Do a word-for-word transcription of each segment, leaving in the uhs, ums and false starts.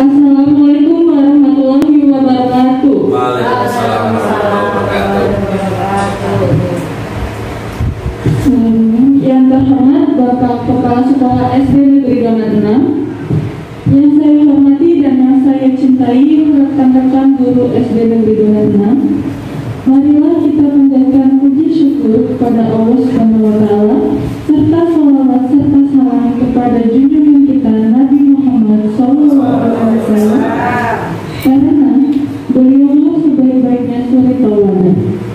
Assalamualaikum warahmatullahi wabarakatuh. Waalaikumsalam warahmatullahi wabarakatuh. Yang terhormat Bapak Kepala Sekolah S D Negeri Dongan enam, yang saya hormati dan yang saya cintai rekan-rekan guru S D Negeri Dongan enam, marilah kita panjatkan puji syukur kepada Allah Subhanahu wa taala serta sholawat serta salam kepada junjungan kita Nabi Muhammad shallallahu alaihi wasallam, karena beliau sebaik-baiknya suri tauladan.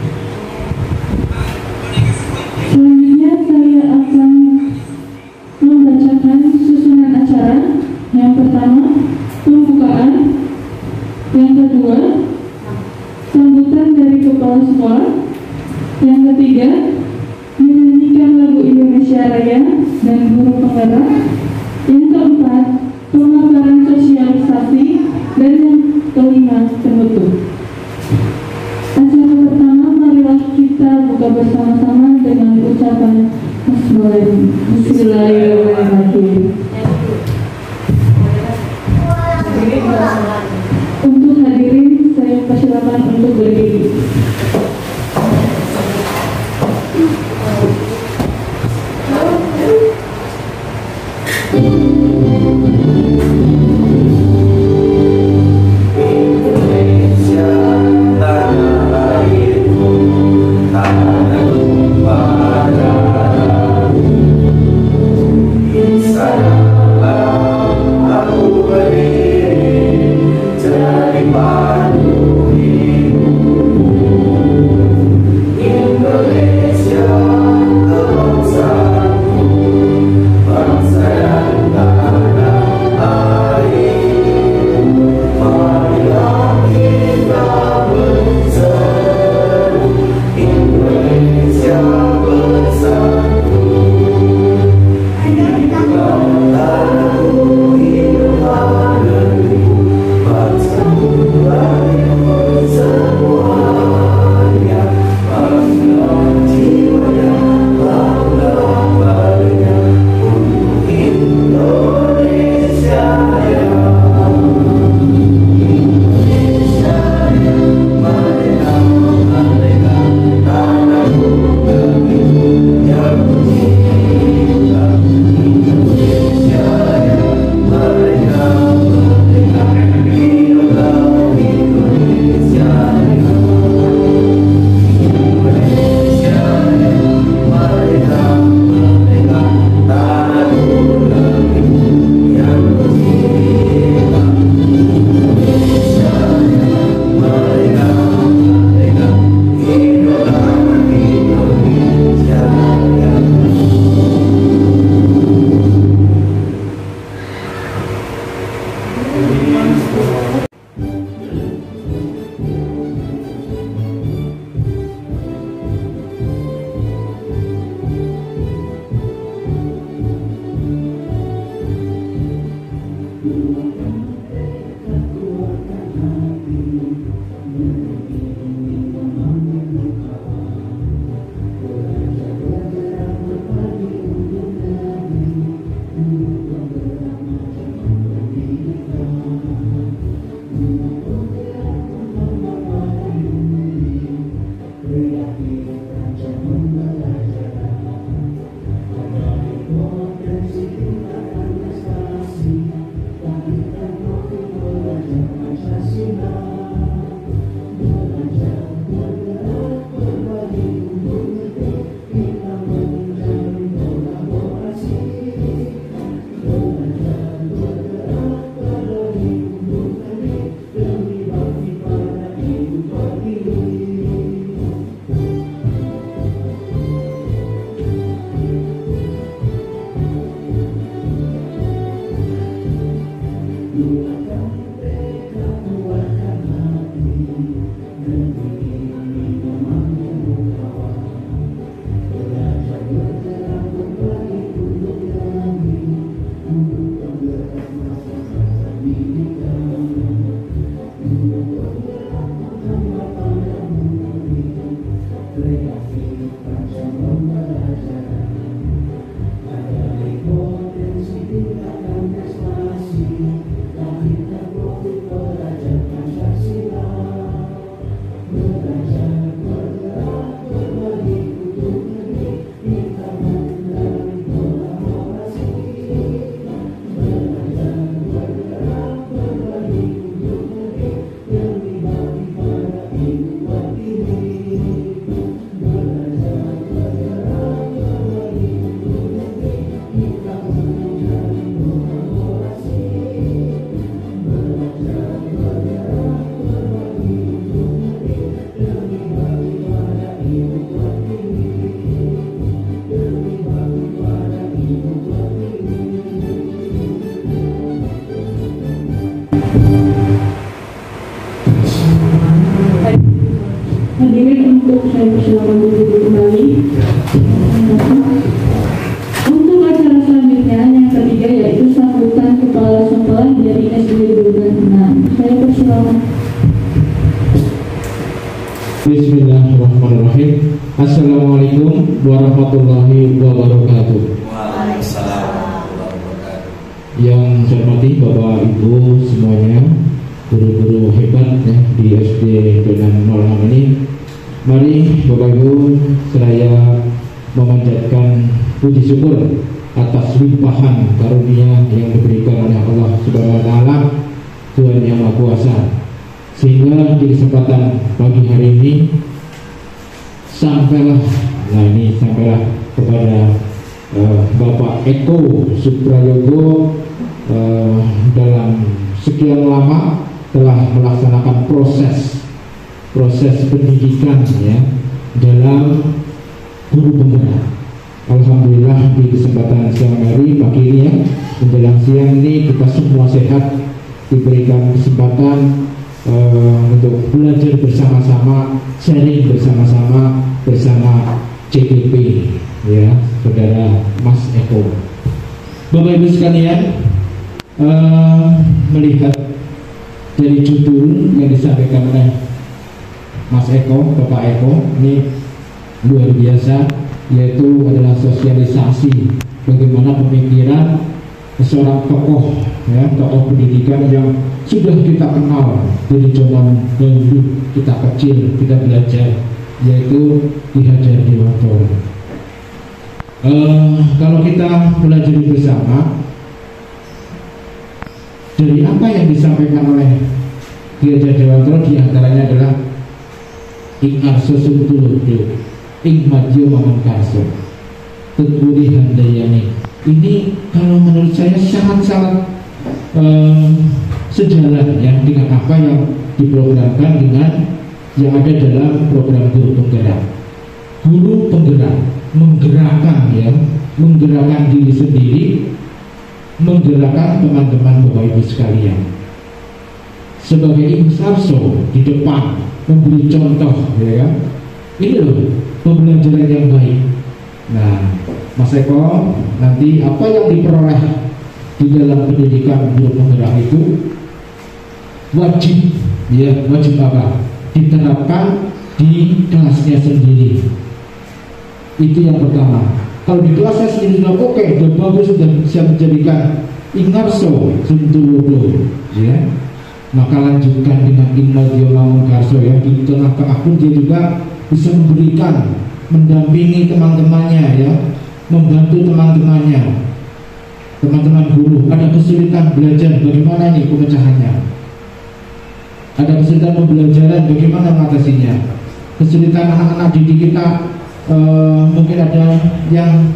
Selanjutnya saya akan membacakan susunan acara. Yang pertama, pembukaan. Yang kedua, sambutan dari kepala sekolah. Yang ketiga, menyanyikan lagu Indonesia Raya dan guru penggerak. Yang keempat, pemaparan sosialisasi. Dan yang kelima, penutup. Acara pertama, marilah kita buka bersama-sama dengan ucapan Bismillahirrahmanirrahim. Untuk hadirin, saya persilakan untuk berdiri. Assalamualaikum warahmatullahi wabarakatuh. Waalaikumsalam warahmatullahi wabarakatuh. Yang saya hormati Bapak Ibu semuanya, guru-guru hebat ya di S D Donan nol enam ini. Mari Bapak Ibu seraya memanjatkan puji syukur atas limpahan karunia yang diberikan oleh Allah Subhanahu wa taala, Tuhan yang Maha Kuasa, sehingga di kesempatan pagi hari ini sampailah, nah ini sampailah kepada uh, Bapak Eko Suprayogo uh, dalam sekian lama telah melaksanakan proses proses pendidikan ya dalam guru penggerak. Alhamdulillah di kesempatan siang hari pagi ini ya menjelang siang ini kita semua sehat, diberikan kesempatan uh, untuk belajar bersama-sama, sharing bersama-sama bersama C G P ya saudara Mas Eko. Bapak Ibu sekalian, uh, melihat dari judul yang disampaikan oleh Mas Eko, Bapak Eko, ini luar biasa, yaitu adalah sosialisasi bagaimana pemikiran seorang tokoh ya, tokoh pendidikan yang sudah kita kenal dari zaman dahulu kita kecil, kita belajar, yaitu Ki Hajar Dewantara. Uh, kalau kita belajar bersama dari apa yang disampaikan oleh Ki Hajar Dewantara, diantaranya adalah ing arso suntulodo, ing madyo mamangkarso, tuturi handayani. Ini kalau menurut saya sangat-sangat um, sejalan ya dengan apa yang diprogramkan dengan yang ada dalam program guru penggerak. Guru penggerak menggerakkan ya, menggerakkan diri sendiri, menggerakkan teman-teman Bapak Ibu sekalian. Sebagai ibu sarso di depan memberi contoh ya kan. Ini loh pembelajaran yang baik. Nah, Mas Eko, nanti apa yang diperoleh di dalam pendidikan guru penggerak itu wajib, ya wajib apa? Diterapkan di kelasnya sendiri. Itu yang pertama. Kalau di kelasnya sendiri sudah oke, okay, sudah bagus, sudah bisa menjadikan ingarso suntulodo, ya. Maka lanjutkan dengan inmadyo mamangkarso ya. Di tengah-tengah pun dia juga bisa memberikan, mendampingi teman-temannya ya, membantu teman-temannya, teman-teman guru. Ada kesulitan belajar, bagaimana nih pemecahannya? Ada kesulitan pembelajaran, bagaimana mengatasinya? Kesulitan anak-anak didik kita, uh, mungkin ada yang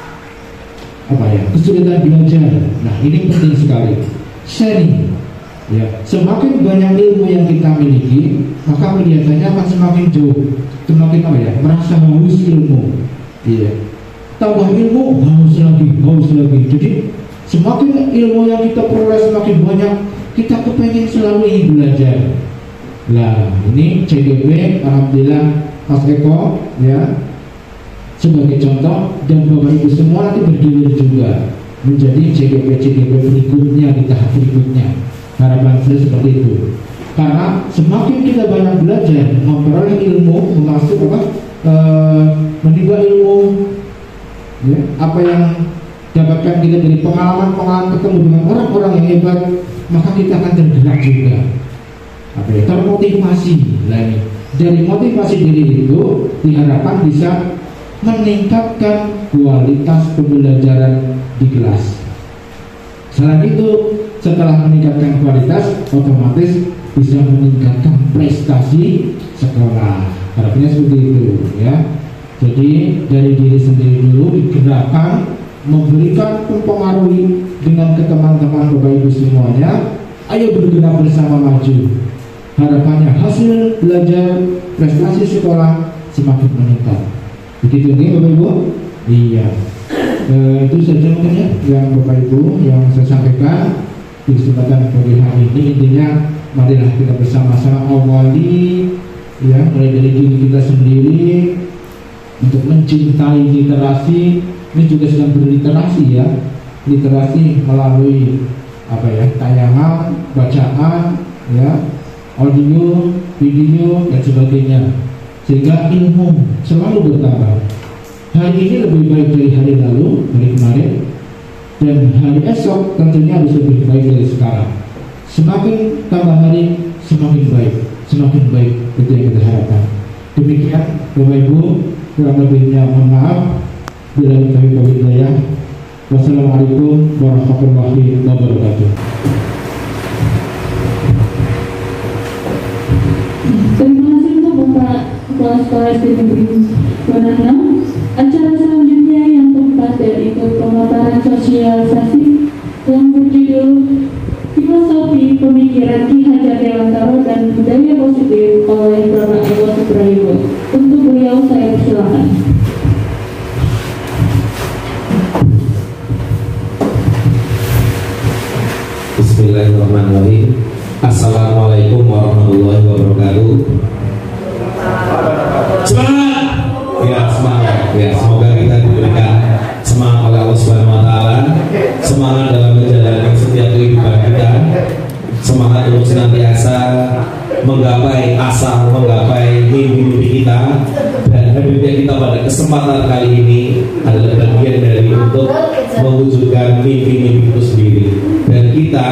apa ya, kesulitan belajar. Nah ini penting sekali. Sharing. Ya, semakin banyak ilmu yang kita miliki, maka kelihatannya akan semakin jauh, semakin apa ya, merasa haus ilmu. Iya. Tambah ilmu, haus lagi, haus lagi. Jadi semakin ilmu yang kita peroleh semakin banyak, kita kepengen selalu ingin belajar. Nah, ini C G P, alhamdulillah Mas Eko, ya, sebagai contoh, dan Bapak Ibu semua nanti berdiri juga menjadi C G P C G P berikutnya di tahap berikutnya. Harapan saya seperti itu. Karena semakin kita banyak belajar, memperoleh ilmu, memasuk apa, e, menimba ilmu, ya, apa yang dapatkan kita dari pengalaman-pengalaman ketemu dengan orang-orang yang hebat, maka kita akan tergerak juga. Apa ya, termotivasi. Nah, ini dari motivasi diri itu diharapkan bisa meningkatkan kualitas pembelajaran di kelas. Selain itu, setelah meningkatkan kualitas, otomatis bisa meningkatkan prestasi sekolah. Harapannya seperti itu, ya. Jadi dari diri sendiri dulu digerakkan, memberikan mempengaruhi dengan ke teman-teman Bapak Ibu semuanya. Ayo bergerak bersama maju. Harapannya hasil belajar, prestasi sekolah semakin meningkat. Begitu nih Bapak Ibu? Iya. E, itu saja mungkin ya yang Bapak Ibu yang saya sampaikan di kesempatan pagi hari ini. Intinya marilah kita bersama-sama awali ya, mulai dari diri kita sendiri untuk mencintai literasi. Ini juga sedang berliterasi ya, literasi melalui apa ya, tayangan, bacaan ya, audio, video dan sebagainya. sehingga ilmu selalu bertambah. Hari ini lebih baik dari hari lalu, dari kemarin, dan hari esok tentunya harus lebih baik dari sekarang. Semakin tambah hari, semakin baik, semakin baik, itu yang kita harapkan. Demikian Bapak Ibu, kurang lebihnya mohon maaf. Bila taufiq wal hidayah. Wassalamualaikum warahmatullahi wabarakatuh. Terima kasih untuk Bapak Kepala Sekolah S D Negeri dua puluh enam. Acara selanjutnya yang keempat yaitu pemaparan sosialisasi yang berjudul Filosofi Pemikiran Ki Hajar Dewantara dan Budaya Positif oleh Bapak Eko Suprayogo. Untuk beliau saya persilakan. Bismillahirrahmanirrahim. Assalamualaikum warahmatullahi wabarakatuh. Semangat! Ya, semangat. Ya, semoga kita diberikan semangat oleh Allah Subhanahu wa taala, semangat dalam menjalani setiap kehidupan kita, semangat untuk senantiasa menggapai asa, menggapai mimpi-mimpi kita, dan hadirnya kita pada kesempatan kali ini adalah bagian dari untuk mewujudkan mimpi-mimpi itu sendiri. Dan kita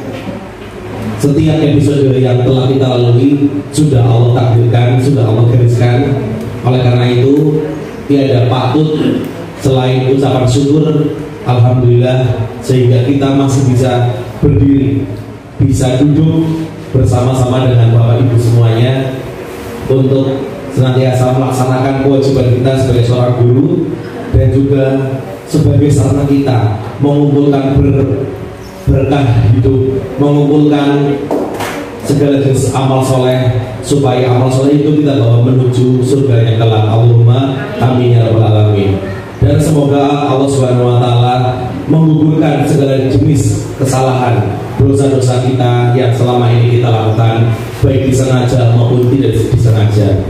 setiap episode yang telah kita lalui sudah Allah takdirkan, sudah Allah gariskan. Oleh karena itu tiada patut selain ucapan syukur alhamdulillah, sehingga kita masih bisa berdiri, bisa duduk bersama-sama dengan Bapak Ibu semuanya untuk senantiasa melaksanakan kewajiban kita sebagai seorang guru, dan juga sebagai sarana kita mengumpulkan ber, berkah hidup, mengumpulkan segala jenis amal soleh, supaya amal soleh itu kita bawa menuju surga yang kelak. Allahumma amin ya rabbal alamin. Dan semoga Allah Subhanahu wa taala menggugurkan segala jenis kesalahan, dosa-dosa kita yang selama ini kita lakukan, baik disengaja maupun tidak disengaja.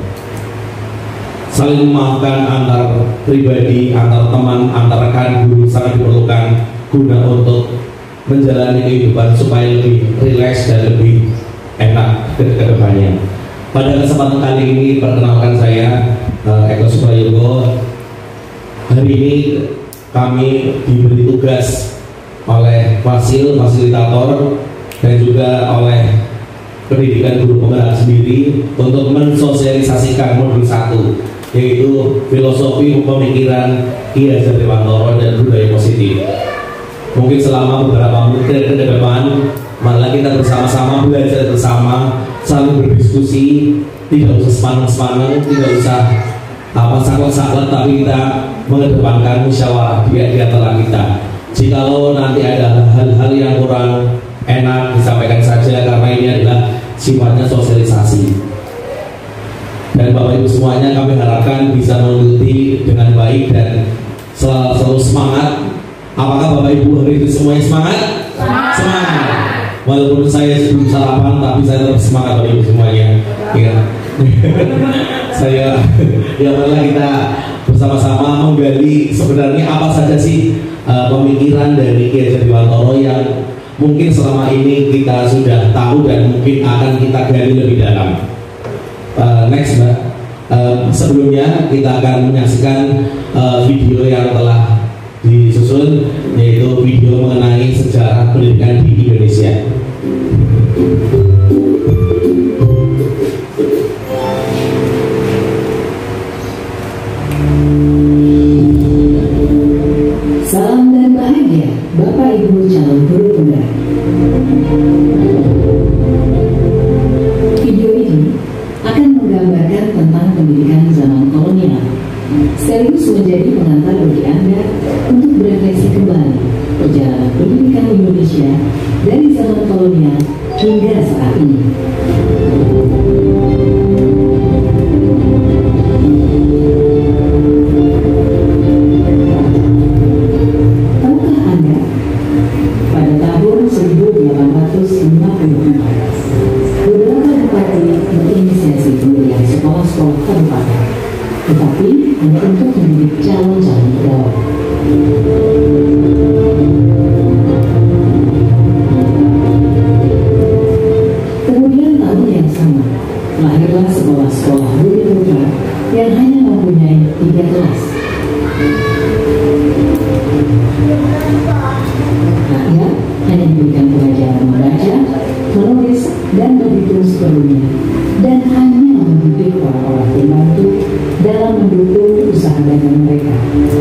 Saling memaafkan antar pribadi, antar teman, antar rekan guru sangat diperlukan guna untuk menjalani kehidupan supaya lebih rileks dan lebih enak ke depannya. Pada kesempatan kali ini perkenalkan saya uh, Eko Suprayogo. Hari ini kami diberi tugas oleh Fasil, fasilitator, dan juga oleh pendidikan guru penggerak sendiri untuk mensosialisasikan modul satu, yaitu filosofi pemikiran Ki Hajar Dewantara dan budaya positif. Mungkin selama beberapa menit ke depan malah kita bersama-sama belajar bersama, saling berdiskusi, tidak usah sepaneng-sepaneng, tidak usah apa saklek-saklek, tapi kita mengedepankan musyawarah di antara kita. Jikalau nanti ada hal-hal yang kurang enak, disampaikan saja, karena ini adalah sifatnya sosialisasi. Dan Bapak Ibu semuanya kami harapkan bisa mengikuti dengan baik dan selalu, selalu semangat. Apakah Bapak Ibu hari ini semuanya semangat? Semangat. Semangat. Walaupun saya sebelum sarapan, tapi saya tetap semangat Bapak Ibu semuanya. Ya. Saya, ya malah kita bersama-sama menggali sebenarnya apa saja sih uh, pemikiran dari Ki Hajar Dewantara yang mungkin selama ini kita sudah tahu dan mungkin akan kita gali lebih dalam. Uh, next Mbak, uh, sebelumnya kita akan menyaksikan uh, video yang telah disusun, yaitu video mengenai sejarah pendidikan di Indonesia. Salam dan bahagia Bapak Ibu calon guru penggerak. Video ini akan menggambarkan tentang pendidikan zaman kolonial, sekaligus menjadi pengantar bagi Anda untuk berefleksi kembali perjalanan pendidikan Indonesia dari zaman kolonial hingga saat ini. Tahukah Anda, pada tahun seribu delapan ratus lima puluh empat, beberapa bupati berinisiasi pendirian sekolah-sekolah kabupaten, tetapi hanya untuk mendidik calon-calon pegawai. Kemudian tahun yang sama, lahirlah sekolah-sekolah Budi Putra dalam mendukung usaha dagang mereka.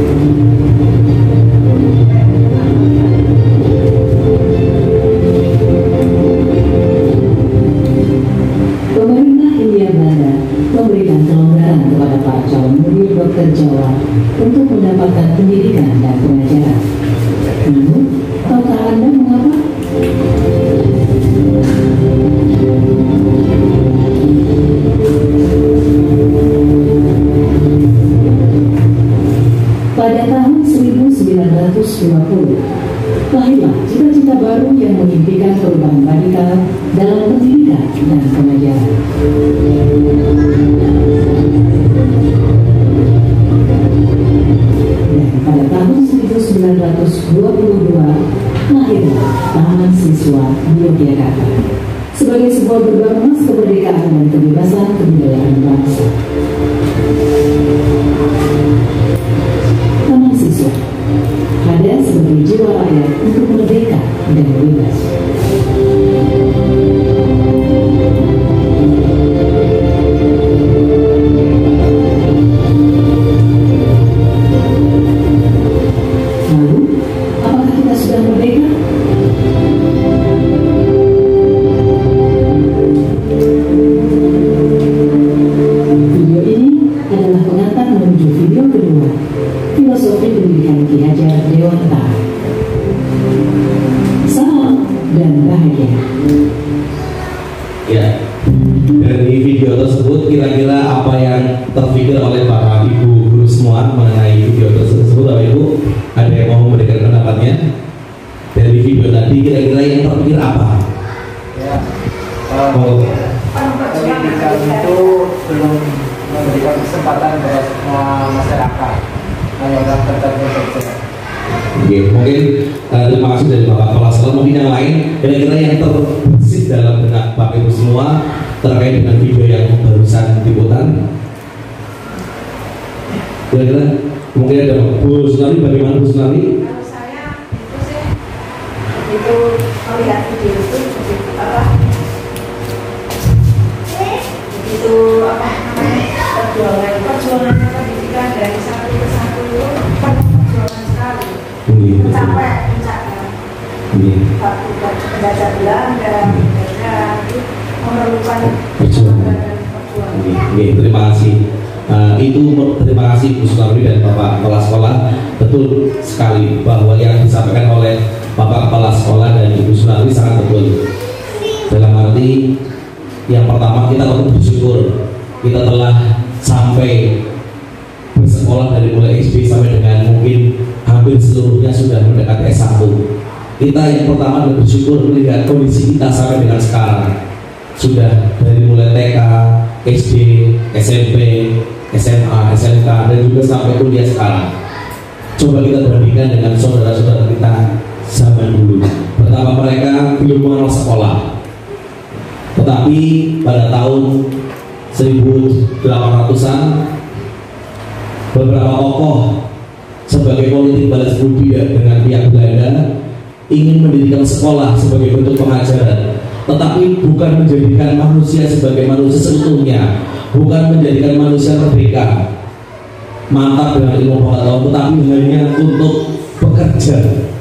Pemerintah Hindia Belanda memberikan kelonggaran kepada para calon murid dokter Jawa untuk mendapatkan pendidikan dan pengajaran. Namun, tahukah Anda mengapa? Pada tahun seribu sembilan ratus dua puluh, lahirlah cita-cita baru yang mengimpikan perubahan radikal dalam pendidikan dan pengajaran. Dan pada tahun seribu sembilan ratus dua puluh dua, lahirlah Taman Siswa di Yogyakarta sebagai sebuah gerbang emas kemerdekaan dan kebebasan kebudayaan bangsa. Taman Siswa ada sebagai jiwa rakyat untuk merdeka dan bebas. Lalu, apakah kita sudah merdeka? Video ini adalah pengantar menuju video kedua, Filosofi Pendidikan Ki Hajar Dewantara. Salam dan bahagia. Ya, dari video tersebut kira-kira apa yang terpikir oleh Bapak Ibu guru semua mengenai video tersebut? Bapak Ibu ada yang mau memberikan pendapatnya? Dari video tadi kira-kira yang terpikir apa? Ya, oh. Pendidikan itu belum memberikan kesempatan kepada semua masyarakat yang tertentu saja. Oke, mungkin uh, terima kasih dari Bapak Kepala Sekolah. Mungkin yang lain kira-kira yang terbesit dalam benak Bapak Ibu semua terkait dengan video yang barusan diputar. Kira-kira mungkin ada Bu Sunari, bagaimana Bu Sunari? Kalau saya itu sih begitu melihat video itu begitu apa begitu apa namanya perjuangan perjuangan pendidikan dari satu ke satu itu penuh perjuangan sekali. Ini Sampai puncaknya waktu belajar Belanda, mereka itu memerlukan perjuangan. perjuangan. Oke, terima kasih. Uh, itu terima kasih Bu Sunarwi dan Bapak Kepala Sekolah. Betul sekali bahwa yang disampaikan oleh Bapak Kepala Sekolah dan Ibu Sunarwi sangat betul. Dalam arti yang pertama kita harus bersyukur kita telah sampai bersekolah dari mulai S D sampai dengan mungkin hampir seluruhnya sudah mendekati S satu. Kita yang pertama bersyukur melihat kondisi kita sampai dengan sekarang. Sudah dari mulai T K, S D, S M P, S M A, S M K dan juga sampai kuliah sekarang. Coba kita bandingkan dengan saudara-saudara kita zaman dulu. Pertama mereka belum mengenal sekolah. Tetapi pada tahun seribu delapan ratusan beberapa tokoh sebagai politik balas budi dengan pihak Belanda ingin mendirikan sekolah sebagai bentuk pengajaran, tetapi bukan menjadikan manusia sebagai manusia seutuhnya, bukan menjadikan manusia merdeka mantap dengan ilmu pengetahuan, tetapi hanya untuk bekerja.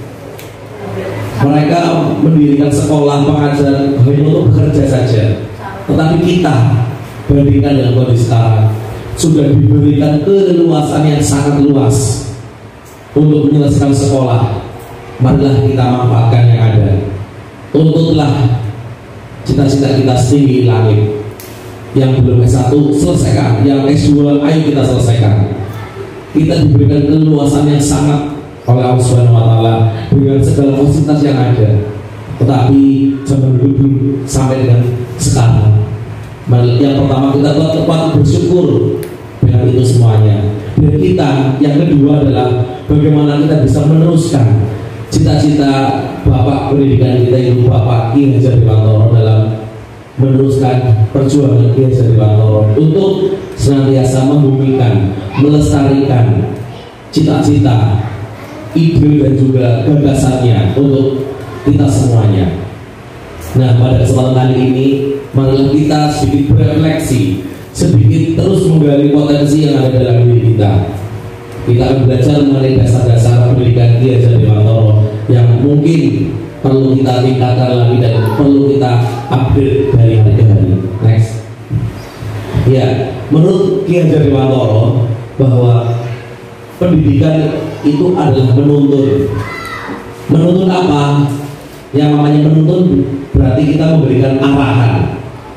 Mereka mendirikan sekolah pengajaran hanya untuk bekerja saja. Tetapi kita bandingkan dengan kondisi sekarang, sudah diberikan keleluasan yang sangat luas untuk menyelesaikan sekolah. Marilah kita manfaatkan yang ada. Tuntutlah cita-cita kita setinggi langit. Yang belum S satu selesaikan, yang S dua ayo kita selesaikan. Kita diberikan keleluasan yang sangat oleh Allah Subhanahu wa Ta'ala dengan segala fasilitas yang ada. Tetapi zaman dulu sampai dengan sekarang, yang pertama kita tepat bersyukur dengan itu semuanya. Dan kita yang kedua adalah bagaimana kita bisa meneruskan cita-cita Bapak pendidikan kita, Ibu Bapak Ki Hajar Dewantara, dalam meneruskan perjuangan Ki Hajar Dewantara untuk senantiasa membumikan, melestarikan cita-cita, ide dan juga gagasannya untuk kita semuanya. Nah, pada kesempatan kali ini marilah kita sedikit berefleksi sedikit terus menggali potensi yang ada dalam diri kita. Kita akan belajar mengenai dasar-dasar pendidikan Ki Hajar Dewantoro yang mungkin perlu kita tingkatkan lagi dan perlu kita upgrade dari hari ke hari. Next. Ya, menurut Ki Hajar Dewantoro bahwa pendidikan itu adalah menuntun. Menuntun apa? Yang namanya menuntun berarti kita memberikan arahan.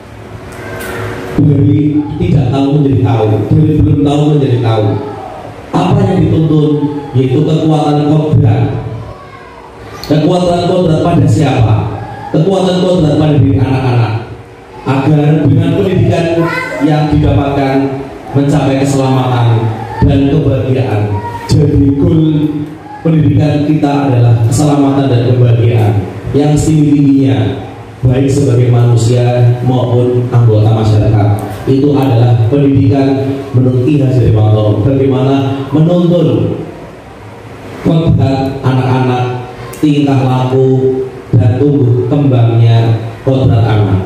Dari tidak tahu menjadi tahu, dari belum tahu menjadi tahu. Apa yang dituntun? Yaitu kekuatan kodrat. Kekuatan kodrat pada siapa? Kekuatan kodrat pada diri anak-anak, agar dengan pendidikan yang didapatkan mencapai keselamatan dan kebahagiaan. Jadi goal pendidikan kita adalah keselamatan dan kebahagiaan yang setinggi-tingginya, baik sebagai manusia maupun anggota masyarakat. Itu adalah pendidikan menurut Ki Hajar Dewantoro. Bagaimana menuntun kodrat anak-anak, tingkah laku dan tumbuh kembangnya kodrat anak.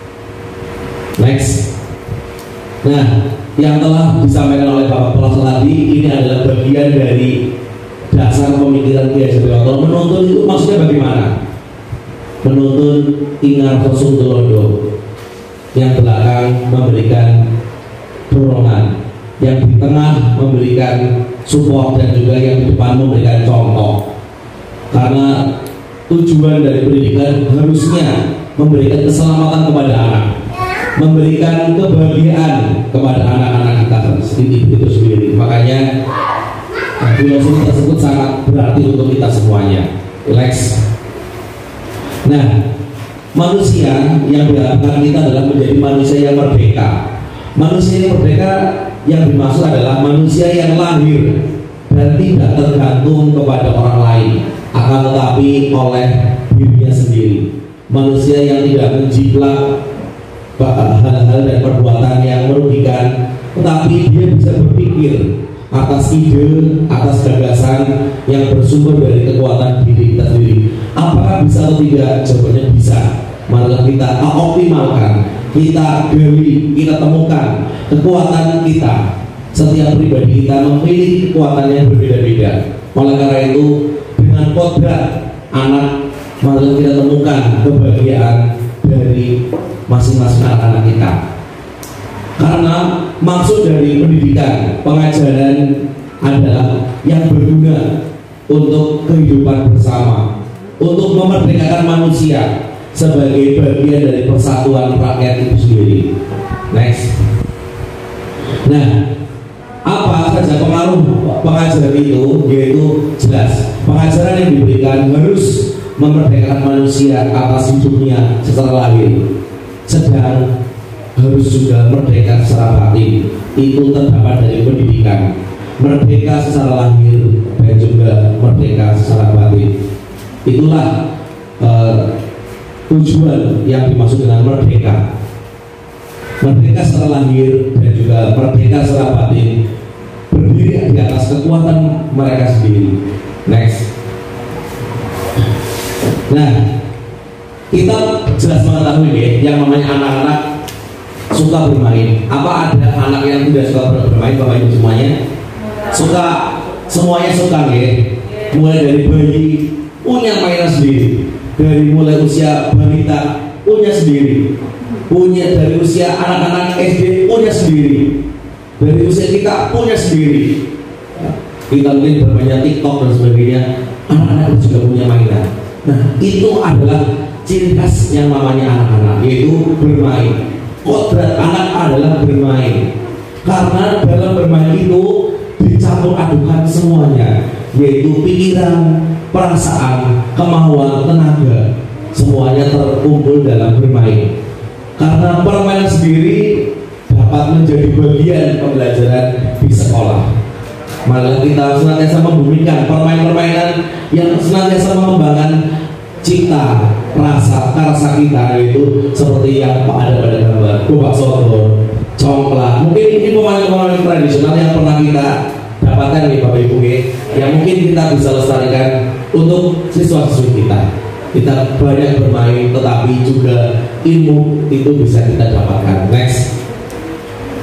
Next. Nah, yang telah disampaikan oleh Bapak Profesor tadi, ini adalah bagian dari dasar pemikiran Ki Hajar Dewantoro. Menuntun itu maksudnya bagaimana? Menuntun Ingar Sungtulondo, yang belakang memberikan dorongan, yang di tengah memberikan support, dan juga yang di depan memberikan contoh. Karena tujuan dari pendidikan harusnya memberikan keselamatan kepada anak, memberikan kebahagiaan kepada anak-anak kita itu sendiri. Makanya filosofi tersebut sangat berarti untuk kita semuanya. Relax. Nah, manusia yang diharapkan kita adalah menjadi manusia yang merdeka. Manusia yang merdeka yang dimaksud adalah manusia yang lahir dan tidak tergantung kepada orang lain, akan tetapi oleh dirinya sendiri. Manusia yang tidak menjiplak hal-hal dan perbuatan yang merugikan, tetapi dia bisa berpikir atas ide, atas gagasan yang bersumber dari kekuatan diri kita sendiri. Apakah bisa atau tidak? Jawabannya bisa. Mari kita optimalkan, kita gali, kita temukan kekuatan kita. Setiap pribadi kita memiliki kekuatan yang berbeda-beda. Oleh karena itu, dengan kodrat anak, mari kita temukan kebahagiaan dari masing-masing anak-anak kita. Karena maksud dari pendidikan, pengajaran adalah yang berguna untuk kehidupan bersama, untuk memerdekakan manusia sebagai bagian dari persatuan rakyat itu sendiri. Next. Nah, apa saja pengaruh pengajaran itu? Yaitu jelas, pengajaran yang diberikan harus memerdekakan manusia atas hidupnya secara lahir, sedang harus juga merdeka secara batin. Itu terdapat dari pendidikan, merdeka secara lahir dan juga merdeka secara batin. Itulah uh, tujuan yang dimaksud dengan merdeka. Merdeka secara lahir dan juga merdeka secara batin, berdiri di atas kekuatan mereka sendiri. Next. Nah, kita jelas mengetahui ya, yang namanya anak-anak suka bermain. Apa ada anak yang tidak suka bermain? Bapak Ibu semuanya suka, semuanya suka ya. Mulai dari bayi punya mainan sendiri, dari mulai usia balita punya sendiri, punya dari usia anak-anak S D punya sendiri, dari usia kita punya sendiri. Kita mungkin bermain TikTok dan sebagainya, anak-anak juga punya mainan. Nah, itu adalah ciri khas yang namanya anak-anak, yaitu bermain. Kodrat anak adalah bermain, karena dalam bermain itu dicampur adukan semuanya, yaitu pikiran, perasaan, kemauan, tenaga, semuanya terkumpul dalam bermain. Karena permainan sendiri dapat menjadi bagian pembelajaran di sekolah. Malah kita senantiasa membumikan permainan-permainan yang senantiasa mengembangkan cipta, rasa, karsa kita, itu seperti yang ada pada gambar gobak sodor, congklak. Mungkin ini pemain-pemain tradisional yang pernah kita dapatkan nih Bapak Ibu, yang mungkin kita bisa lestarikan untuk siswa-siswi kita. Kita banyak bermain, tetapi juga ilmu itu bisa kita dapatkan. Next.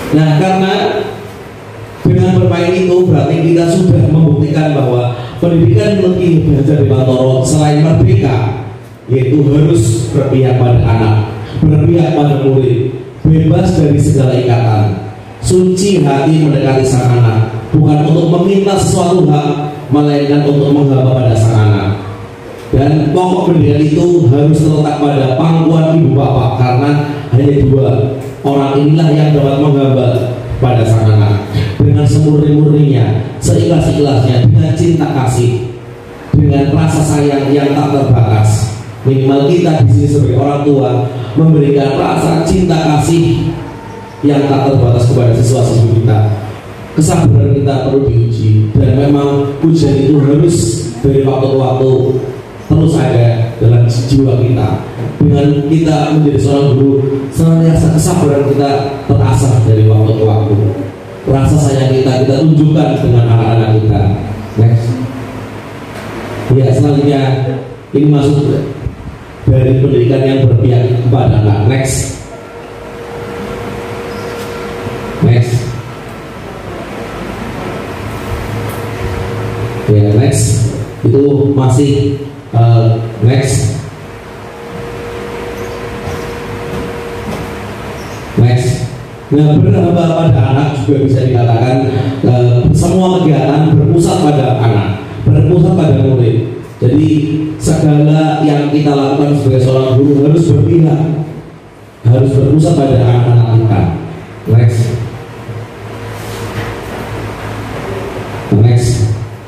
Nah, karena dengan bermain itu berarti kita sudah membuktikan bahwa pendidikan Lekki Belajar Dewantara selain merdeka, yaitu harus berpihak pada anak, berpihak pada murid, bebas dari segala ikatan, suci hati mendekati sang anak, bukan untuk meminta sesuatu hak, melainkan untuk menghamba pada sang anak. Dan pokok pendidikan itu harus terletak pada pangkuan ibu bapak, karena hanya dua orang inilah yang dapat menghamba pada sang anak dengan semurni-murninya, seikhlas-ikhlasnya, dengan cinta kasih, dengan rasa sayang yang tak terbatas. Minimal kita di sini sebagai orang tua memberikan rasa cinta kasih yang tak terbatas kepada siswa-siswi kita. Kesabaran kita perlu diuji, dan memang ujian itu harus dari waktu ke waktu terus ada dalam jiwa kita. Dengan kita menjadi seorang guru, senantiasa kesabaran kita terasah dari waktu ke waktu. Rasa sayang kita kita tunjukkan dengan anak-anak kita. Next. Ya, selanjutnya ini masuk dari pendidikan yang berpihak kepada anak. Next. Next. Ya, next. Itu masih uh, next. Next. Nah, berhamba pada anak juga bisa dikatakan uh, semua kegiatan berpusat pada anak, berpusat pada murid. Jadi segala yang kita lakukan sebagai seorang guru harus berpihak, harus berpusat pada anak-anak kita. Next. Next.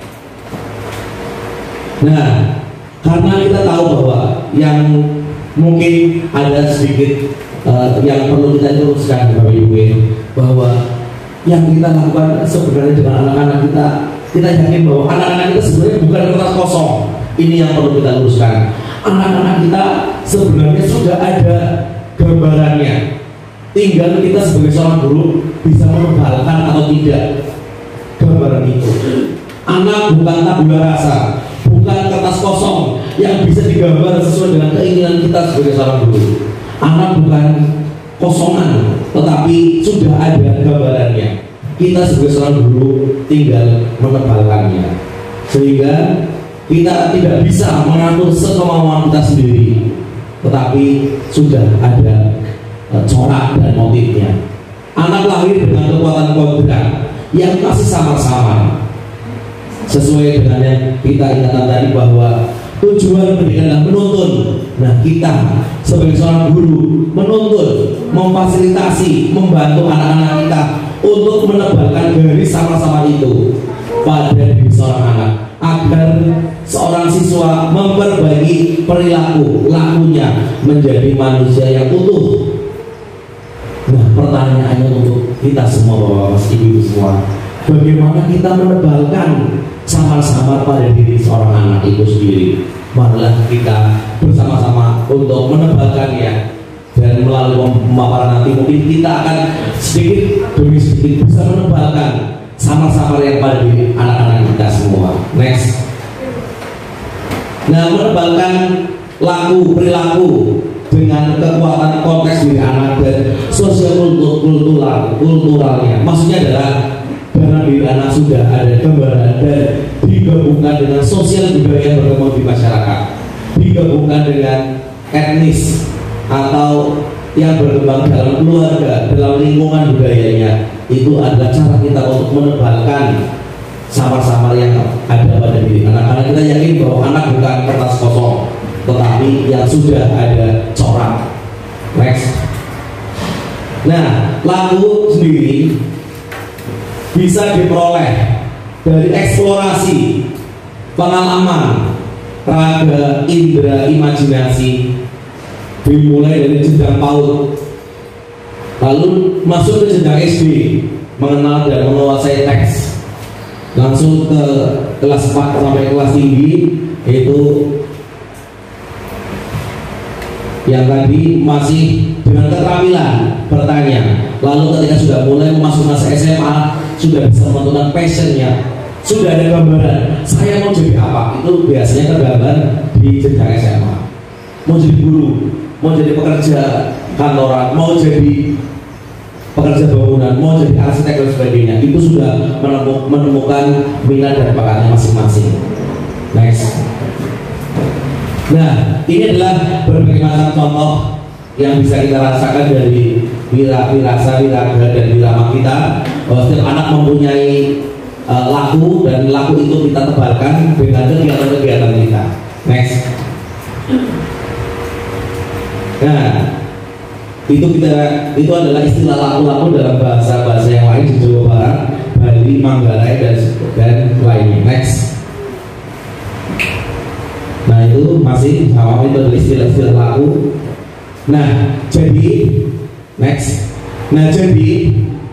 Nah, karena kita tahu bahwa yang mungkin ada sedikit uh, yang perlu kita luruskan, Bapak Ibu, bahwa yang kita lakukan sebenarnya dengan anak-anak kita, kita yakin bahwa anak-anak kita sebenarnya bukan kertas kosong. Ini yang perlu kita luruskan. Anak-anak kita sebenarnya sudah ada gambarannya. Tinggal kita sebagai seorang guru bisa menebalkan atau tidak gambaran itu. Anak bukan tabula rasa, bukan kertas kosong yang bisa digambar sesuai dengan keinginan kita sebagai seorang guru. Anak bukan kosongan, tetapi sudah ada gambarannya. Kita sebagai seorang guru tinggal menebalkannya, sehingga kita tidak bisa mengatur sekemauan kita sendiri, tetapi sudah ada e, corak dan motifnya. Anak lahir dengan kekuatan kodrat yang masih samar-samar, sesuai dengan yang kita ingatkan tadi bahwa tujuan pendidikan adalah menuntun. Nah, kita sebagai seorang guru menuntun, memfasilitasi, membantu anak-anak kita untuk menebalkan garis sama-sama itu pada diri seorang anak, agar seorang siswa memperbaiki perilaku lakunya menjadi manusia yang utuh. Nah, pertanyaannya untuk kita semua, bapak-bapak, ibu-ibu semua, bagaimana kita menebalkan samar-samar pada diri seorang anak itu sendiri? Marilah kita bersama-sama untuk menebalkannya, dan melalui pemaparan nanti mungkin kita akan sedikit demi sedikit bisa menebalkan samar-samar yang pada diri anak-anak kita semua. Next. Nah, menebalkan laku perilaku dengan kekuatan konteks diri anak dan sosial kultural kulturalnya. Maksudnya adalah dalam diri anak sudah ada gambaran dan digabungkan dengan sosial budaya yang berkembang di masyarakat, digabungkan dengan etnis atau yang berkembang dalam keluarga, dalam lingkungan budayanya. Itu adalah cara kita untuk menebalkan samar-samar yang ada pada diri anak. Karena kita yakin bahwa anak bukan kertas kosong, tetapi yang sudah ada corak. Next. Nah, laku sendiri bisa diperoleh dari eksplorasi, pengalaman, raga, indera, imajinasi, dimulai dari jenjang PAUD, lalu masuk ke jenjang S D, mengenal dan menguasai teks, langsung ke kelas empat sampai kelas tinggi, yaitu yang tadi masih dengan keterampilan bertanya. Lalu ketika sudah mulai memasuki masa S M A, sudah bisa menentukan passionnya, sudah ada gambaran saya mau jadi apa. Itu biasanya tergambar di jenjang S M A. Mau jadi guru, mau jadi pekerja kantoran, mau jadi pekerja bangunan, mau jadi arsitek dan sebagainya, itu sudah menemukan minat dan bakatnya masing-masing. Next. Nah, ini adalah berbagai macam contoh yang bisa kita rasakan dari wira wirasa, wiraga dan wirama kita, bahwa setiap anak mempunyai uh, laku, dan laku itu kita tebarkan dengan kegiatan-kegiatan kita. Next. Nah, itu kita itu adalah istilah laku-laku dalam bahasa-bahasa yang lain di Jawa Barat, Bali, Manggarai dan dan lainnya. Next. Nah, itu masih sama, itu adalah istilah-istilah laku. Nah, jadi next. Nah, jadi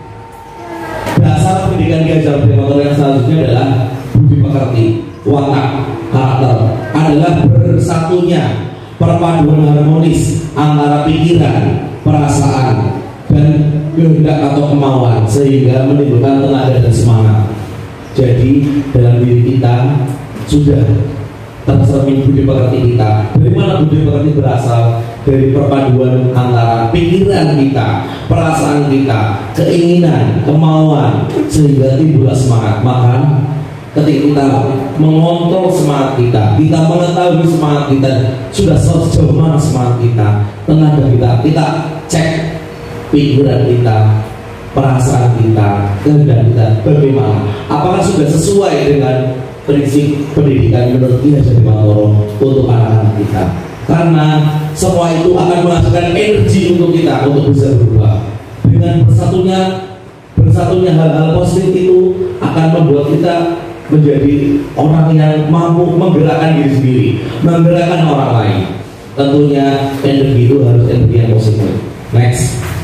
dasar pendidikan Ki Hajar Dewantara yang selanjutnya adalah budi pekerti, watak, karakter, adalah bersatunya perpaduan harmonis antara pikiran, perasaan, dan kehendak atau kemauan, sehingga menimbulkan tenaga dan semangat. Jadi dalam diri kita sudah tercermin budi pekerti kita. Dari mana budi pekerti berasal? Dari perpaduan antara pikiran kita, perasaan kita, keinginan, kemauan, sehingga timbullah semangat. Maka ketika kita mengontrol semangat kita, kita mengetahui semangat kita sudah sejauh mana semangat kita, tenaga kita, kita cek pikiran kita, perasaan kita, kehendak kita bagaimana, apakah sudah sesuai dengan prinsip pendidikan menurut Ki Hajar Dewantara untuk anak-anak kita. Karena semua itu akan menghasilkan energi untuk kita untuk bisa berubah. Dengan bersatunya bersatunya hal-hal positif itu akan membuat kita menjadi orang yang mampu menggerakkan diri sendiri, menggerakkan orang lain. Tentunya energi itu harus energi yang positif. Next.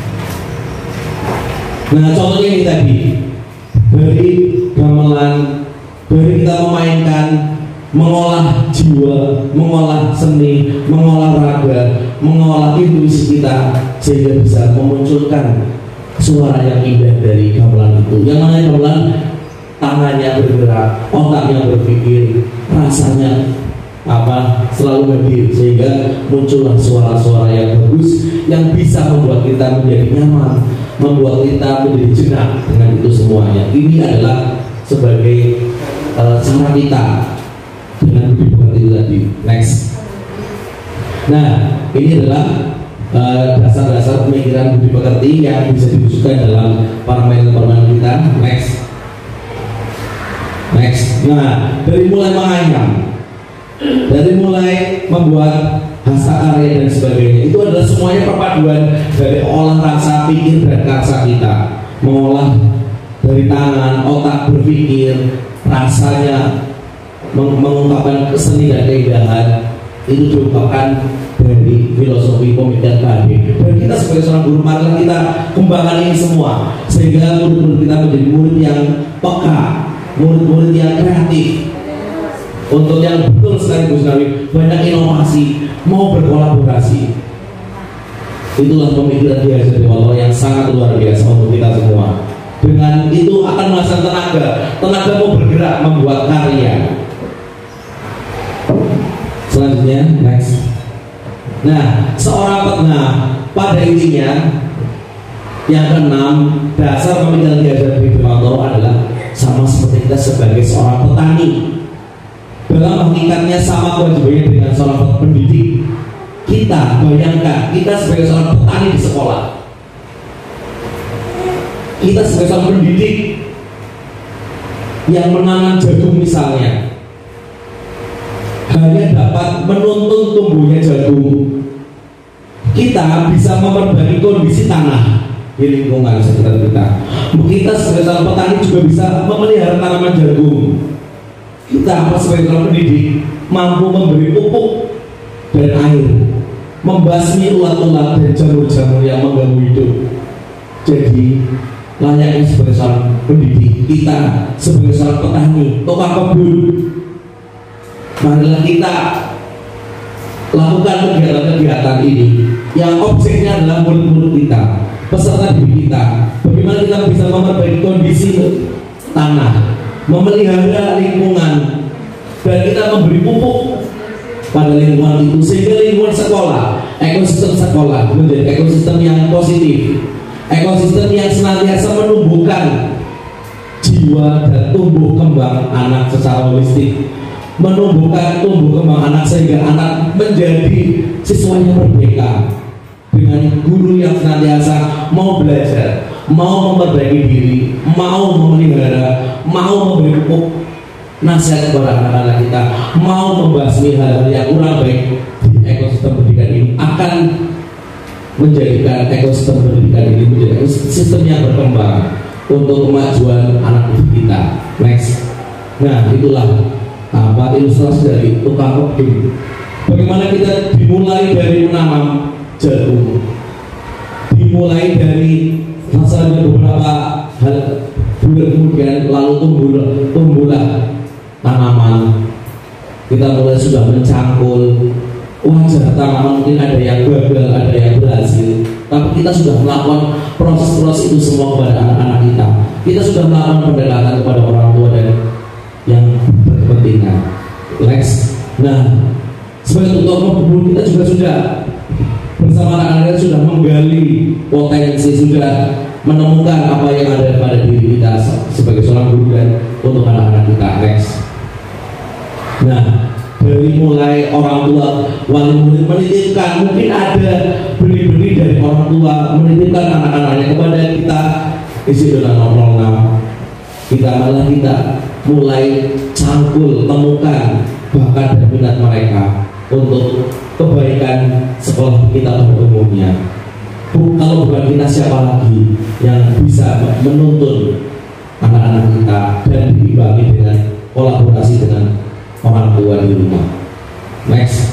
Nah, contohnya ini tadi dari gamelan, dari kita memainkan, mengolah jiwa, mengolah seni, mengolah raga, mengolah intuisi kita, sehingga bisa memunculkan suara yang indah dari gamelan itu. Yang mana gamelan, tangannya bergerak, otaknya berpikir, rasanya apa selalu hadir, sehingga muncullah suara-suara yang bagus yang bisa membuat kita menjadi nyaman, membuat kita menjadi jenak dengan itu semuanya. Ini adalah sebagai uh, cara kita dengan budi pekerti itu tadi. Next. Nah, ini adalah uh, dasar-dasar pemikiran budi pekerti yang bisa diwujudkan dalam permainan-permainan kita. Next. Next. Nah, dari mulai menganyam, dari mulai membuat hastakarya dan sebagainya, itu adalah semuanya perpaduan dari olah rasa, pikir dan karsa kita. Mengolah dari tangan, otak berpikir, rasanya meng mengungkapkan keseni dan keindahan, itu diungkapkan dari filosofi pemikiran tadi. Dan kita sebagai seorang guru, maka kita kembangkan ini semua, sehingga murid-murid kita menjadi murid yang peka, murid-murid yang kreatif, untuk yang betul sekaligus kami banyak inovasi, mau berkolaborasi. Itulah pemikiran Ki Hajar Dewantara yang sangat luar biasa untuk kita semua. Dengan itu akan menghasilkan tenaga, tenaga mau bergerak membuat karya. Selanjutnya, next. Nah, seorang petani, pada intinya yang keenam, dasar pemikiran Ki Hajar Dewantara adalah sama seperti kita sebagai seorang petani. Dalam hakikatnya sama kewajibannya dengan seorang pendidik. Kita bayangkan, kita sebagai seorang petani di sekolah, kita sebagai seorang pendidik yang menanam jagung misalnya, hanya dapat menuntun tumbuhnya jagung. Kita bisa memperbaiki kondisi tanah di lingkungan sekitar kita. Kita sebagai seorang petani juga bisa memelihara tanaman jagung. Kita sebagai seorang pendidik mampu memberi pupuk dan air, membasmi ulat-ulat dan jamur-jamur yang mengganggu hidup. Jadi layaknya sebagai seorang pendidik, kita sebagai seorang petani, tukang kebun, marilah kita lakukan kegiatan-kegiatan ini yang objeknya adalah murid-murid kita, peserta didik kita. Bagaimana kita bisa memperbaiki kondisi tanah, memelihara lingkungan, dan kita memberi pupuk pada lingkungan itu, sehingga lingkungan sekolah, ekosistem sekolah menjadi ekosistem yang positif, ekosistem yang senantiasa menumbuhkan jiwa dan tumbuh kembang anak secara holistik, menumbuhkan tumbuh kembang anak sehingga anak menjadi siswa yang merdeka dengan guru yang senantiasa mau belajar, mau memperbaiki diri, mau memelihara, mau memberi nasihat kepada anak-anak kita, mau membasmi hal-hal yang kurang baik di ekosistem pendidikan ini, akan menjadikan ekosistem pendidikan ini menjadi sistem yang berkembang untuk kemajuan anak didik kita. Next. Nah, itulah apa ilustrasi dari tukang kebun. Bagaimana kita dimulai dari menanam jagung, dimulai dari hasilnya beberapa hal bulan kemudian lalu tumbuh tumbuhlah tanaman. Kita mulai sudah mencangkul. Wajar tanaman mungkin ada yang gagal, ada yang berhasil, tapi kita sudah melakukan proses-proses itu semua kepada anak-anak kita. Kita sudah melakukan pendekatan kepada orang tua dan yang berkepentingan. Next. Nah, sebagai tutor kebun kita juga sudah bersama anak-anak sudah menggali potensi, sudah menemukan apa yang ada pada diri kita sebagai seorang guru dan untuk anak-anak kita. Next. Nah, dari mulai orang tua wali murid menitipkan, mungkin ada benih-benih dari orang tua menitipkan anak-anaknya kepada kita. Isi dalam nol enam kita malah kita mulai cangkul, temukan bakat dan minat mereka untuk kebaikan sekolah kita pada umumnya. Kalau bukan kita, siapa lagi yang bisa menuntun anak-anak kita dan diimbangi dengan kolaborasi dengan orang tua di rumah. Next.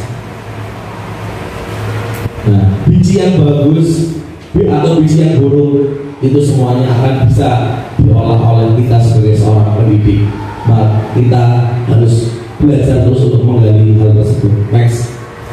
Nah, biji yang bagus atau biji yang buruk itu semuanya akan bisa diolah oleh kita sebagai seorang pendidik. Nah, kita harus belajar terus untuk menggali hal tersebut. Next.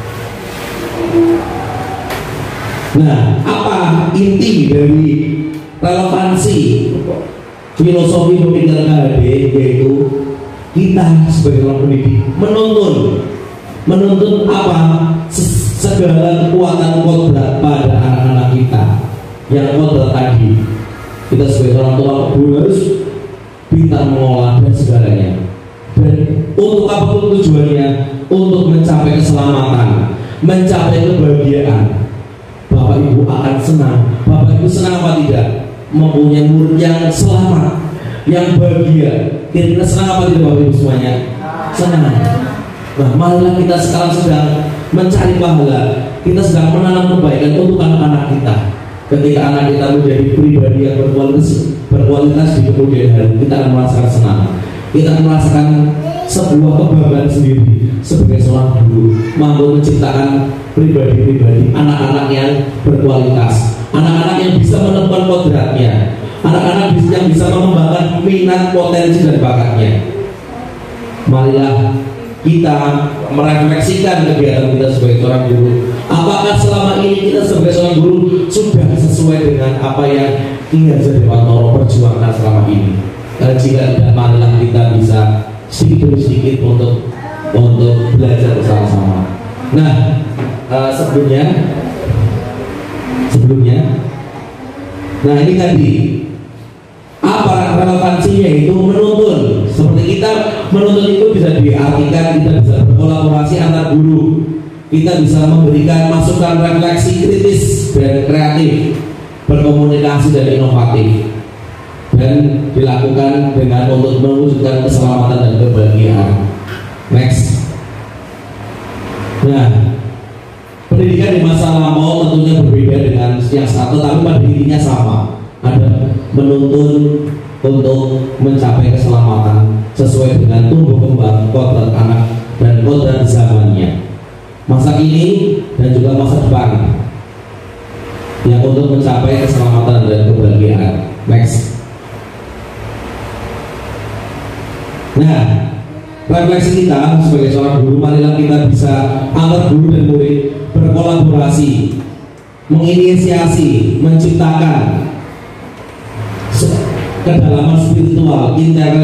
Nah, apa inti dari relevansi filosofi pemikiran K H D, yaitu kita sebagai orang pendidik menuntun menuntun apa segala kekuatan kodrat pada anak-anak kita. Yang kodrat tadi, kita sebagai orang tua harus pintar mengolah dan segalanya. Dan untuk apapun tujuannya, untuk mencapai keselamatan, mencapai kebahagiaan, Bapak Ibu akan senang. Bapak Ibu senang apa tidak? Mempunyai murid yang selamat, yang bahagia. Kira-kira senang apa tidak Bapak Ibu semuanya? Senang. Nah, marilah kita sekarang sedang mencari pahala. Kita sedang menanam kebaikan untuk anak-anak kita. Ketika anak kita menjadi pribadi yang berkualitas, berkualitas di kemudian hari, kita akan merasakan senang. Kita akan merasakan sebuah kebanggaan sendiri sebagai seorang guru, mampu menciptakan pribadi-pribadi anak-anak yang berkualitas, anak-anak yang bisa menemukan kodratnya, anak-anak yang bisa mengembangkan minat, potensi dan bakatnya. Marilah kita merefleksikan kegiatan kita sebagai seorang guru. Apakah selama ini kita sebagai seorang guru sudah sesuai dengan apa yang Ki Hajar Dewantoro perjuangkan selama ini? Dan jika tidak, marilah kita bisa sedikit demi sedikit untuk untuk belajar bersama-sama. Nah, uh, sebelumnya sebelumnya, nah ini tadi apa relevansinya, itu menuntun. Seperti kita menuntun itu bisa diartikan kita bisa berkolaborasi antar guru, kita bisa memberikan masukan refleksi kritis dan kreatif, berkomunikasi dan inovatif, dan dilakukan dengan untuk mewujudkan keselamatan dan kebahagiaan. Next. Nah, pendidikan di masa lampau tentunya berbeda dengan yang satu, tapi pada intinya sama. Ada menuntun untuk mencapai keselamatan sesuai dengan tumbuh kembang kodrat anak dan kodrat zamannya, masa kini dan juga masa depan, yang untuk mencapai keselamatan dan kebahagiaan. Next. Nah, refleksi kita sebagai seorang guru, marilah kita bisa antar guru dan murid berkolaborasi, menginisiasi, menciptakan kedalaman spiritual,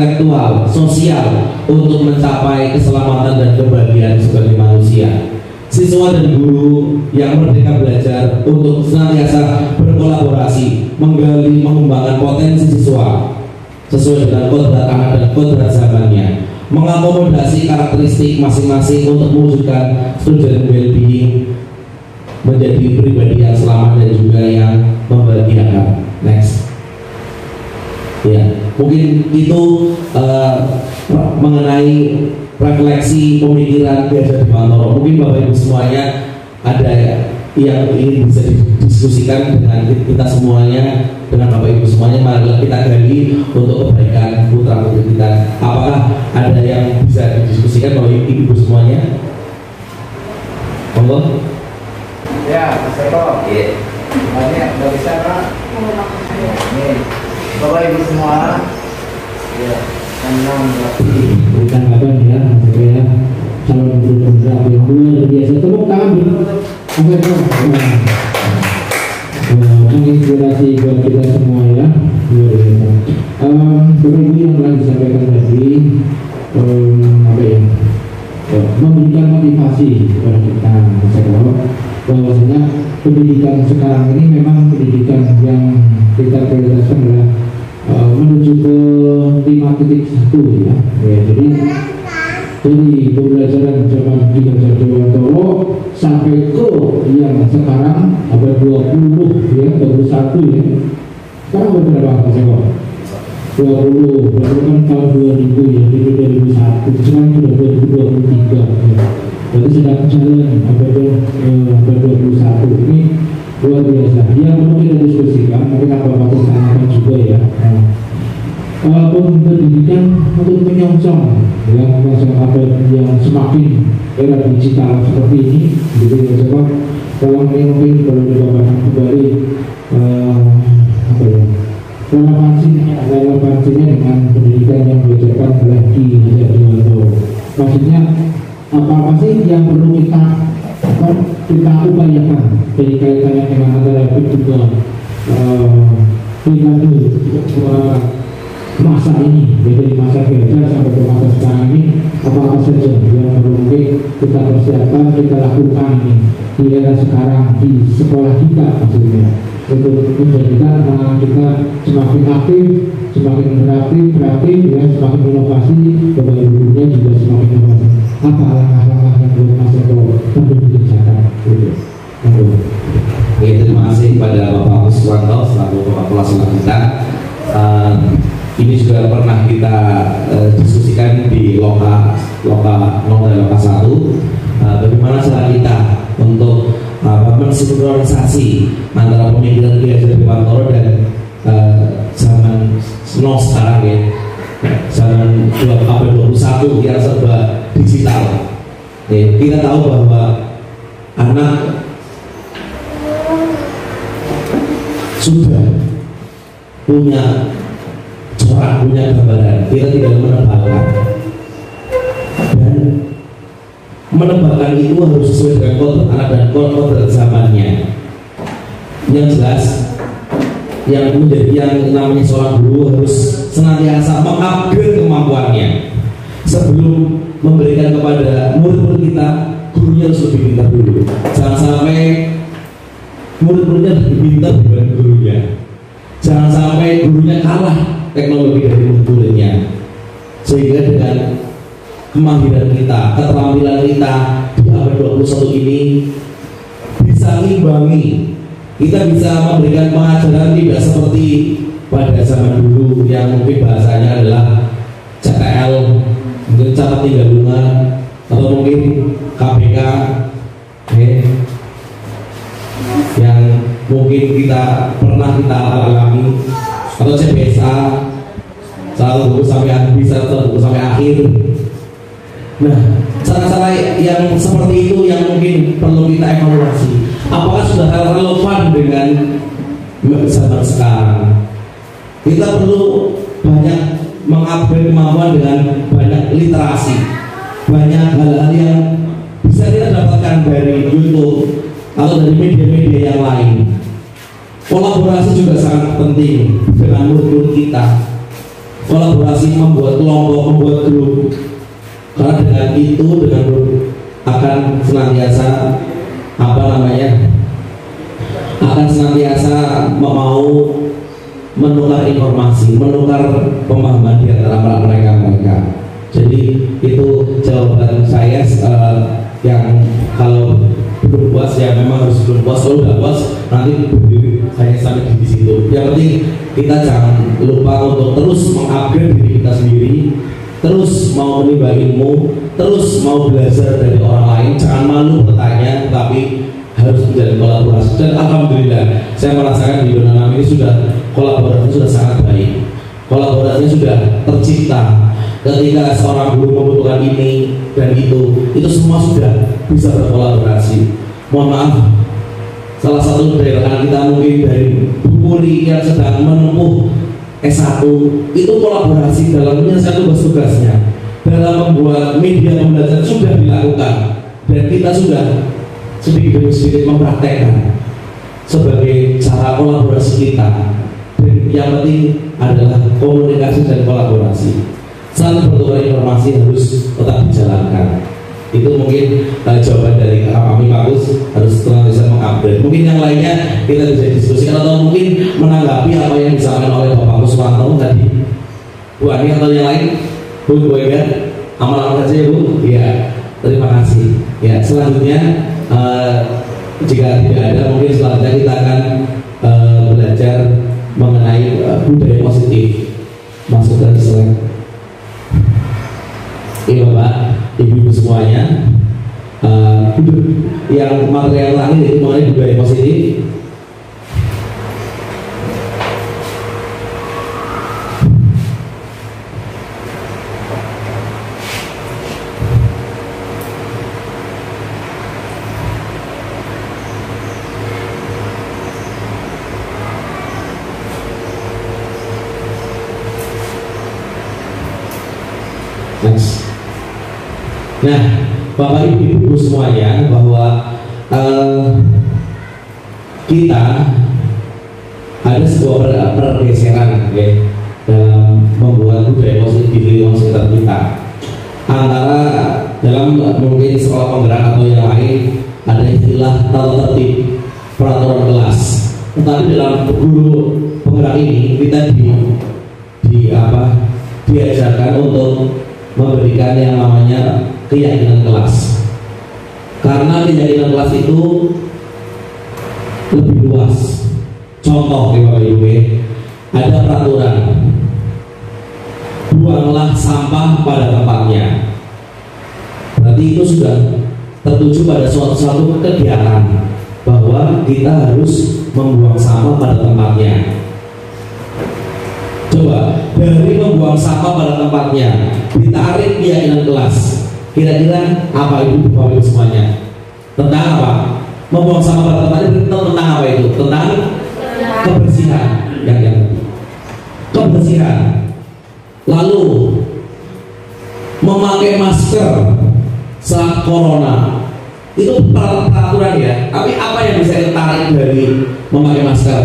intelektual, sosial untuk mencapai keselamatan dan kebahagiaan sebagai manusia. siswa dan guru yang merdeka belajar untuk senantiasa berkolaborasi, menggali, mengembangkan potensi siswa sesuai dengan kodrat anak dan kodrat zamannya, mengakomodasi karakteristik masing-masing untuk mewujudkan student well-being menjadi pribadi yang selamat dan juga yang membahagiakan. Next. Ya, mungkin itu uh, mengenai refleksi pemikiran Ki Hajar Dewantara. Mungkin Bapak Ibu semuanya ada yang ingin bisa didiskusikan dengan kita semuanya, dengan Bapak Ibu semuanya. Mari kita gali untuk kebaikan putra putri kita. Apakah ada yang bisa didiskusikan Bapak Ibu semuanya? Monggo. Ya, Mas Eko. Iya. Banyak, udah bisa Pak? Nih, Bapak Ibu semua. Ya, tenang berarti. Bukan apa ya, saya calon guru penggerak yang luar biasa. Tepuk tangan dulu. Oke, menginspirasi buat kita semua ya, luar biasa. Um, Bapak Ibu yang telah disampaikan tadi, um, apa ya, memberikan motivasi kepada kita. Saya tahu bahwasanya pendidikan sekarang ini memang pendidikan yang kita prioritaskan adalah uh, menuju ke lima titik satu ya. Ya, jadi dari pembelajaran zaman Ki Hajar Dewantara sampai ke yang sekarang abad dua puluh ya, dua puluh satu ya. Sekarang abad berapa Mas Eko? dua puluh, baru kan tahun dua ribu ya, itu dua ribu satu, sekarang sudah dua ribu dua puluh tiga ya. Jadi sedang jalan abad abad dua puluh satu ini luar biasa. Yang perlu kita diskusikan, mungkin apa patut tanyakan juga ya. Nah, pendidikan untuk menyongsong yang abad yang semakin era digital seperti ini, gitu ya. Coba kalau mungkin kalau dibawakan kembali uh, apa ya, relevansinya, relevansinya dengan pendidikan yang diajarkan oleh Ki Hajar Dewantara. Maksudnya apa-apa sih yang perlu kita apa, kita upayakan dari kaitannya dengan antara kedua periode uh, masa ini, dari masa Ki Hajar sampai ke masa sekarang ini, apa-apa saja yang perlu mungkin kita persiapkan, kita lakukan ini di era sekarang di sekolah kita maksudnya, untuk menjadikan anak kita semakin aktif, semakin kreatif, kreatif ya, semakin inovasi, Bapak Ibu-nya juga semakin inovasi. Apa langkah-langkah yang belum masuk ke pendidikan sekarang? Gitu. Oke, terima kasih kepada Bapak Kuswanto selaku Bapak Pelaksana kita. Uh, ini juga pernah kita uh, diskusikan di loka loka nol dan loka satu. Uh, bagaimana cara kita untuk uh, mensinkronisasi antara pemikiran Ki Hajar Dewantara dan uh, zaman nol sekarang ya, zaman abad dua puluh satu yang serba digital. Ya, kita tahu bahwa anak sudah punya corak, punya gambaran, kita tidak menebalkan, dan menebalkan itu harus sesuai dengan kodrat anak dan kodrat zamannya. Yang jelas, yang menjadi yang namanya seorang guru harus senantiasa mengupgrade kemampuannya. Sebelum memberikan kepada murid-murid kita, gurunya harus lebih pintar dulu. Jangan sampai murid-muridnya lebih pintar dibanding gurunya. Jangan sampai gurunya kalah teknologi dari murid-muridnya. Sehingga dengan kemahiran kita, keterampilan kita di abad dua puluh satu ini bisa ngimbangi. Kita bisa memberikan pengajaran tidak seperti pada zaman dulu yang mungkin bahasanya adalah C T L, mungkin catat tinggal lunak, atau mungkin K B K, okay, yang mungkin kita pernah kita alami, atau C B S A, satu buku sampai habis, satu buku sampai akhir. Nah, cara-cara yang seperti itu yang mungkin perlu kita evaluasi. Apakah sudah relevan dengan zaman sekarang? Kita perlu banyak mengupgrade kemampuan dengan banyak literasi, banyak hal-hal yang bisa kita dapatkan dari YouTube atau dari media-media yang lain. Kolaborasi juga sangat penting dengan murid-murid kita. Kolaborasi membuat kelompok, membuat grup. Karena dengan itu, dengan akan senantiasa apa namanya akan senantiasa mau menukar informasi, menukar pemahaman di antara mereka-mereka. Jadi itu jawaban saya uh, yang kalau belum puas ya memang harus belum puas, kalau udah puas nanti berdiri saya sampai di situ. Yang penting kita jangan lupa untuk terus mengupgrade diri kita sendiri, terus mau menimba ilmu, terus mau belajar dari orang lain, jangan malu bertanya, tapi harus menjalin kolaborasi. Dan alhamdulillah saya merasakan di Donanam ini sudah kolaborasi sudah sangat baik, kolaborasi sudah tercipta. Ketika seorang guru membutuhkan ini dan itu, itu semua sudah bisa berkolaborasi. Mohon maaf, salah satu dari rekan kita mungkin dari Bu Puri yang sedang menempuh S satu itu kolaborasi dalam menyelesaikan tugas-tugasnya, dalam membuat media pembelajaran sudah dilakukan, dan kita sudah sedikit demi sedikit mempraktekkan sebagai cara kolaborasi kita. Dan yang penting adalah komunikasi dan kolaborasi, saling bertukar informasi harus tetap dijalankan. Itu mungkin uh, jawaban dari kami Pak Gus, harus terus mengupdate. Mungkin yang lainnya kita bisa diskusikan atau mungkin menanggapi apa yang disampaikan oleh Bapak Kuswanto tadi. Bu Ani atau yang lain, Bu Bu Ega, amal-amal saja ya Bu. Ya, terima kasih. Ya, selanjutnya uh, jika tidak ada, mungkin selanjutnya kita akan uh, belajar mengenai uh, budaya positif. Masuk dari slide. Oke Bapak, Ibu-ibu semuanya, uh, yang material terakhir itu mengenai budaya positif. Nah, Bapak Ibu semuanya, bahwa uh, kita ada sebuah pergeseran okay, dalam membuat budaya positif di lingkungan sekitar kita. Antara dalam mungkin sekolah penggerak atau yang lain ada istilah tata tertib, peraturan kelas. Tetapi dalam guru penggerak ini kita di, di apa diajarkan untuk memberikan yang namanya keyakinan kelas, karena keyakinan kelas itu lebih luas. Contoh Bapak Ibu, ada peraturan buanglah sampah pada tempatnya. Berarti itu sudah tertuju pada suatu suatu kegiatan bahwa kita harus membuang sampah pada tempatnya. Coba dari membuang sampah pada tempatnya ditarik keyakinan kelas. Kira-kira apa itu Bapak Ibu semuanya? Tentang apa? Membuang sampah pada tempatnya tentang apa itu? Tentang kebersihan. Yang yang kebersihan. Lalu memakai masker saat corona itu peraturan ya. Tapi apa yang bisa kita tarik dari memakai masker?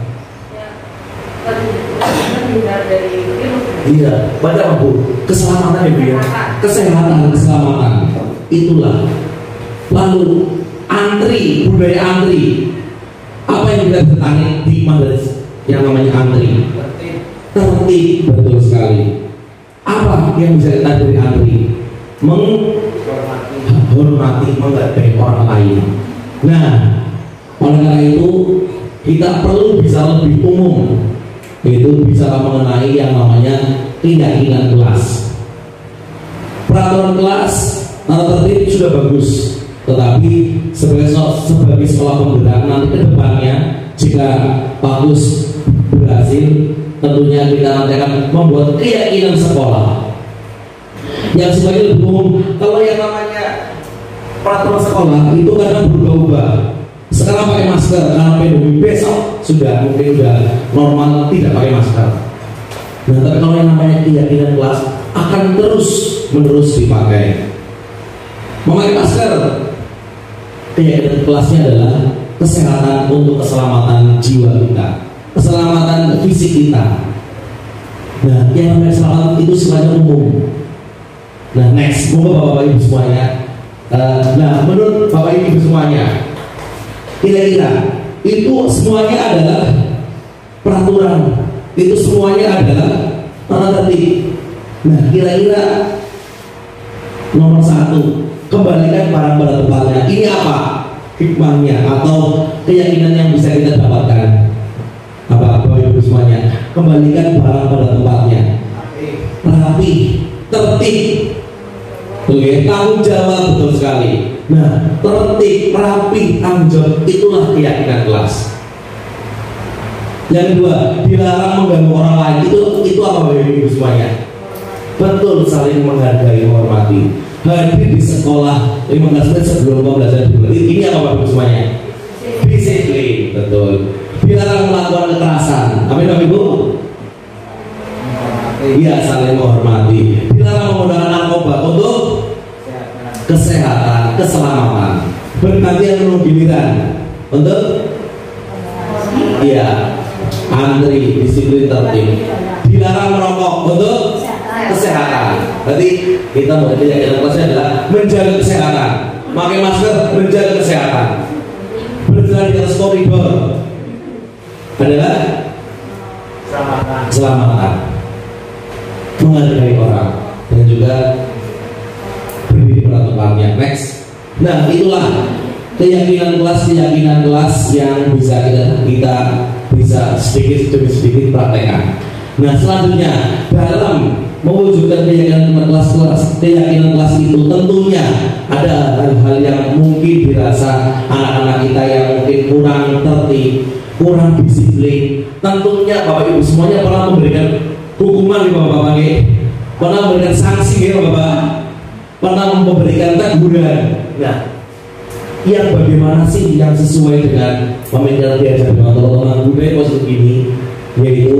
Iya, pada apa Bu? Keselamatan ya Bu ya. Kesehatan, keselamatan. Itulah. Lalu antri, budaya antri. Apa yang kita tarik di dari yang namanya antri? Tertib, betul sekali. Apa yang bisa kita dari antri? Menghormati, menghargai orang lain. Nah, oleh karena itu kita perlu bisa lebih umum, yaitu bicara mengenai yang namanya keyakinan kelas. Peraturan kelas, tata tertib sudah bagus, tetapi sebagai sebagai sekolah penggerak nanti ke depannya, jika bagus berhasil, tentunya kita nanti akan membuat keyakinan sekolah yang sebagai lebih umum. Kalau yang namanya peraturan sekolah itu kadang berubah-ubah. Sekarang pakai masker karena pandemi, besok sudah mungkin sudah normal tidak pakai masker. Nah, tapi kalau yang namanya keyakinan kelas akan terus menerus dipakai. Memakai masker, keyakinan kelasnya adalah kesehatan untuk keselamatan jiwa kita, keselamatan fisik kita. Nah, yang namanya keselamatan itu sifatnya umum. Nah, next, moga Bapak Ibu semuanya, Uh, nah, menurut Bapak Ibu semuanya, kira-kira itu semuanya adalah peraturan, itu semuanya adalah tata tertib. Nah, kira-kira nomor satu, kembalikan barang pada tempatnya. Ini apa hikmahnya atau keyakinan yang bisa kita dapatkan? Apa Bapak Ibu semuanya? Kembalikan barang pada tempatnya. Rapi, tertib. Oke, tanggung jawab, betul sekali. Nah, tertib, rapi, tanggung jawab, itulah keyakinan kelas. Yang kedua, dilarang mengganggu orang lain. Itu itu apa Bapak Ibu semuanya? Betul, saling menghargai, menghormati. Hadir di sekolah lima belas menit sebelum pembelajaran dimulai. Ini apa Bapak Ibu semuanya? Disiplin, betul. Dilarang melakukan kekerasan. Amin Bapak Ibu. Iya, saling menghormati. Dilarang menggunakan narkoba untuk kesehatan, keselamatan. Bergantian penuh giliran untuk iya, antri, disiplin, tertib. Dilarang merokok untuk kesehatan. Berarti kita berarti yang kelasnya adalah menjaga kesehatan. Pakai masker, menjaga kesehatan. Berjalan di atas koridor adalah keselamatan. Menghargai orang dan juga berdiri pada tempatnya. Next. Nah, itulah keyakinan kelas keyakinan kelas yang bisa kita kita bisa sedikit demi sedikit praktekkan. Nah, selanjutnya dalam mewujudkan keyakinan kelas kelas keyakinan kelas itu tentunya ada hal-hal yang mungkin dirasa anak-anak kita yang mungkin kurang tertib, kurang disiplin. Tentunya Bapak Ibu semuanya pernah memberikan hukuman di Bapak-Bapak ini, pernah memberikan sanksi ya Bapak, pernah memberikan teguran. Nah, yang bagaimana sih yang sesuai dengan pemikiran diajar dengan teman-teman budaya positif ini, yaitu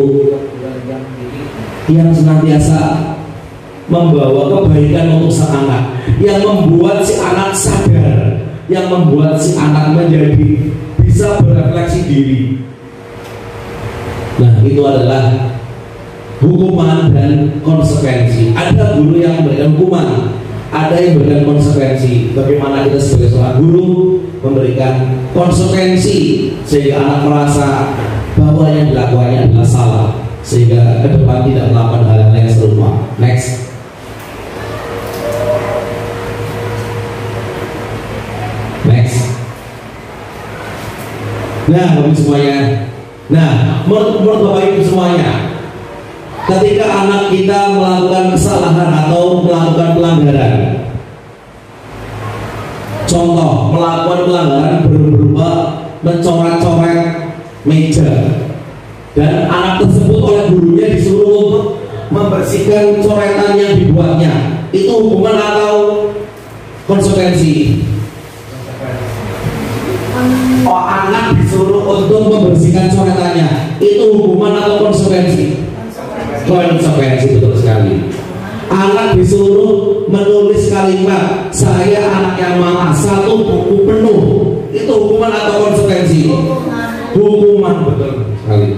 yang senantiasa membawa kebaikan untuk sang anak, yang membuat si anak sadar, yang membuat si anak menjadi bisa berefleksi diri. Nah, itu adalah hukuman dan konsekuensi. Ada guru yang memberikan hukuman, ada yang memberikan konsekuensi. Bagaimana kita sebagai seorang guru memberikan konsekuensi sehingga anak merasa bahwa yang dilakukannya adalah salah, sehingga ke depan tidak melakukan hal yang serupa. Next. Next. Nah, Bapak semuanya. Nah, menurut Bapak Ibu semuanya, ketika anak kita melakukan kesalahan atau melakukan pelanggaran, contoh melakukan pelanggaran berupa mencoret-coret meja, dan anak tersebut oleh gurunya disuruh membersihkan coretan yang dibuatnya, itu hukuman atau konsekuensi? Oh, anak disuruh untuk membersihkan coretannya, itu hukuman atau konsekuensi? Konsekuensi, betul sekali. Anak disuruh menulis kalimat saya anak yang malas satu buku penuh, itu hukuman atau konsekuensi? Hukuman, betul sekali.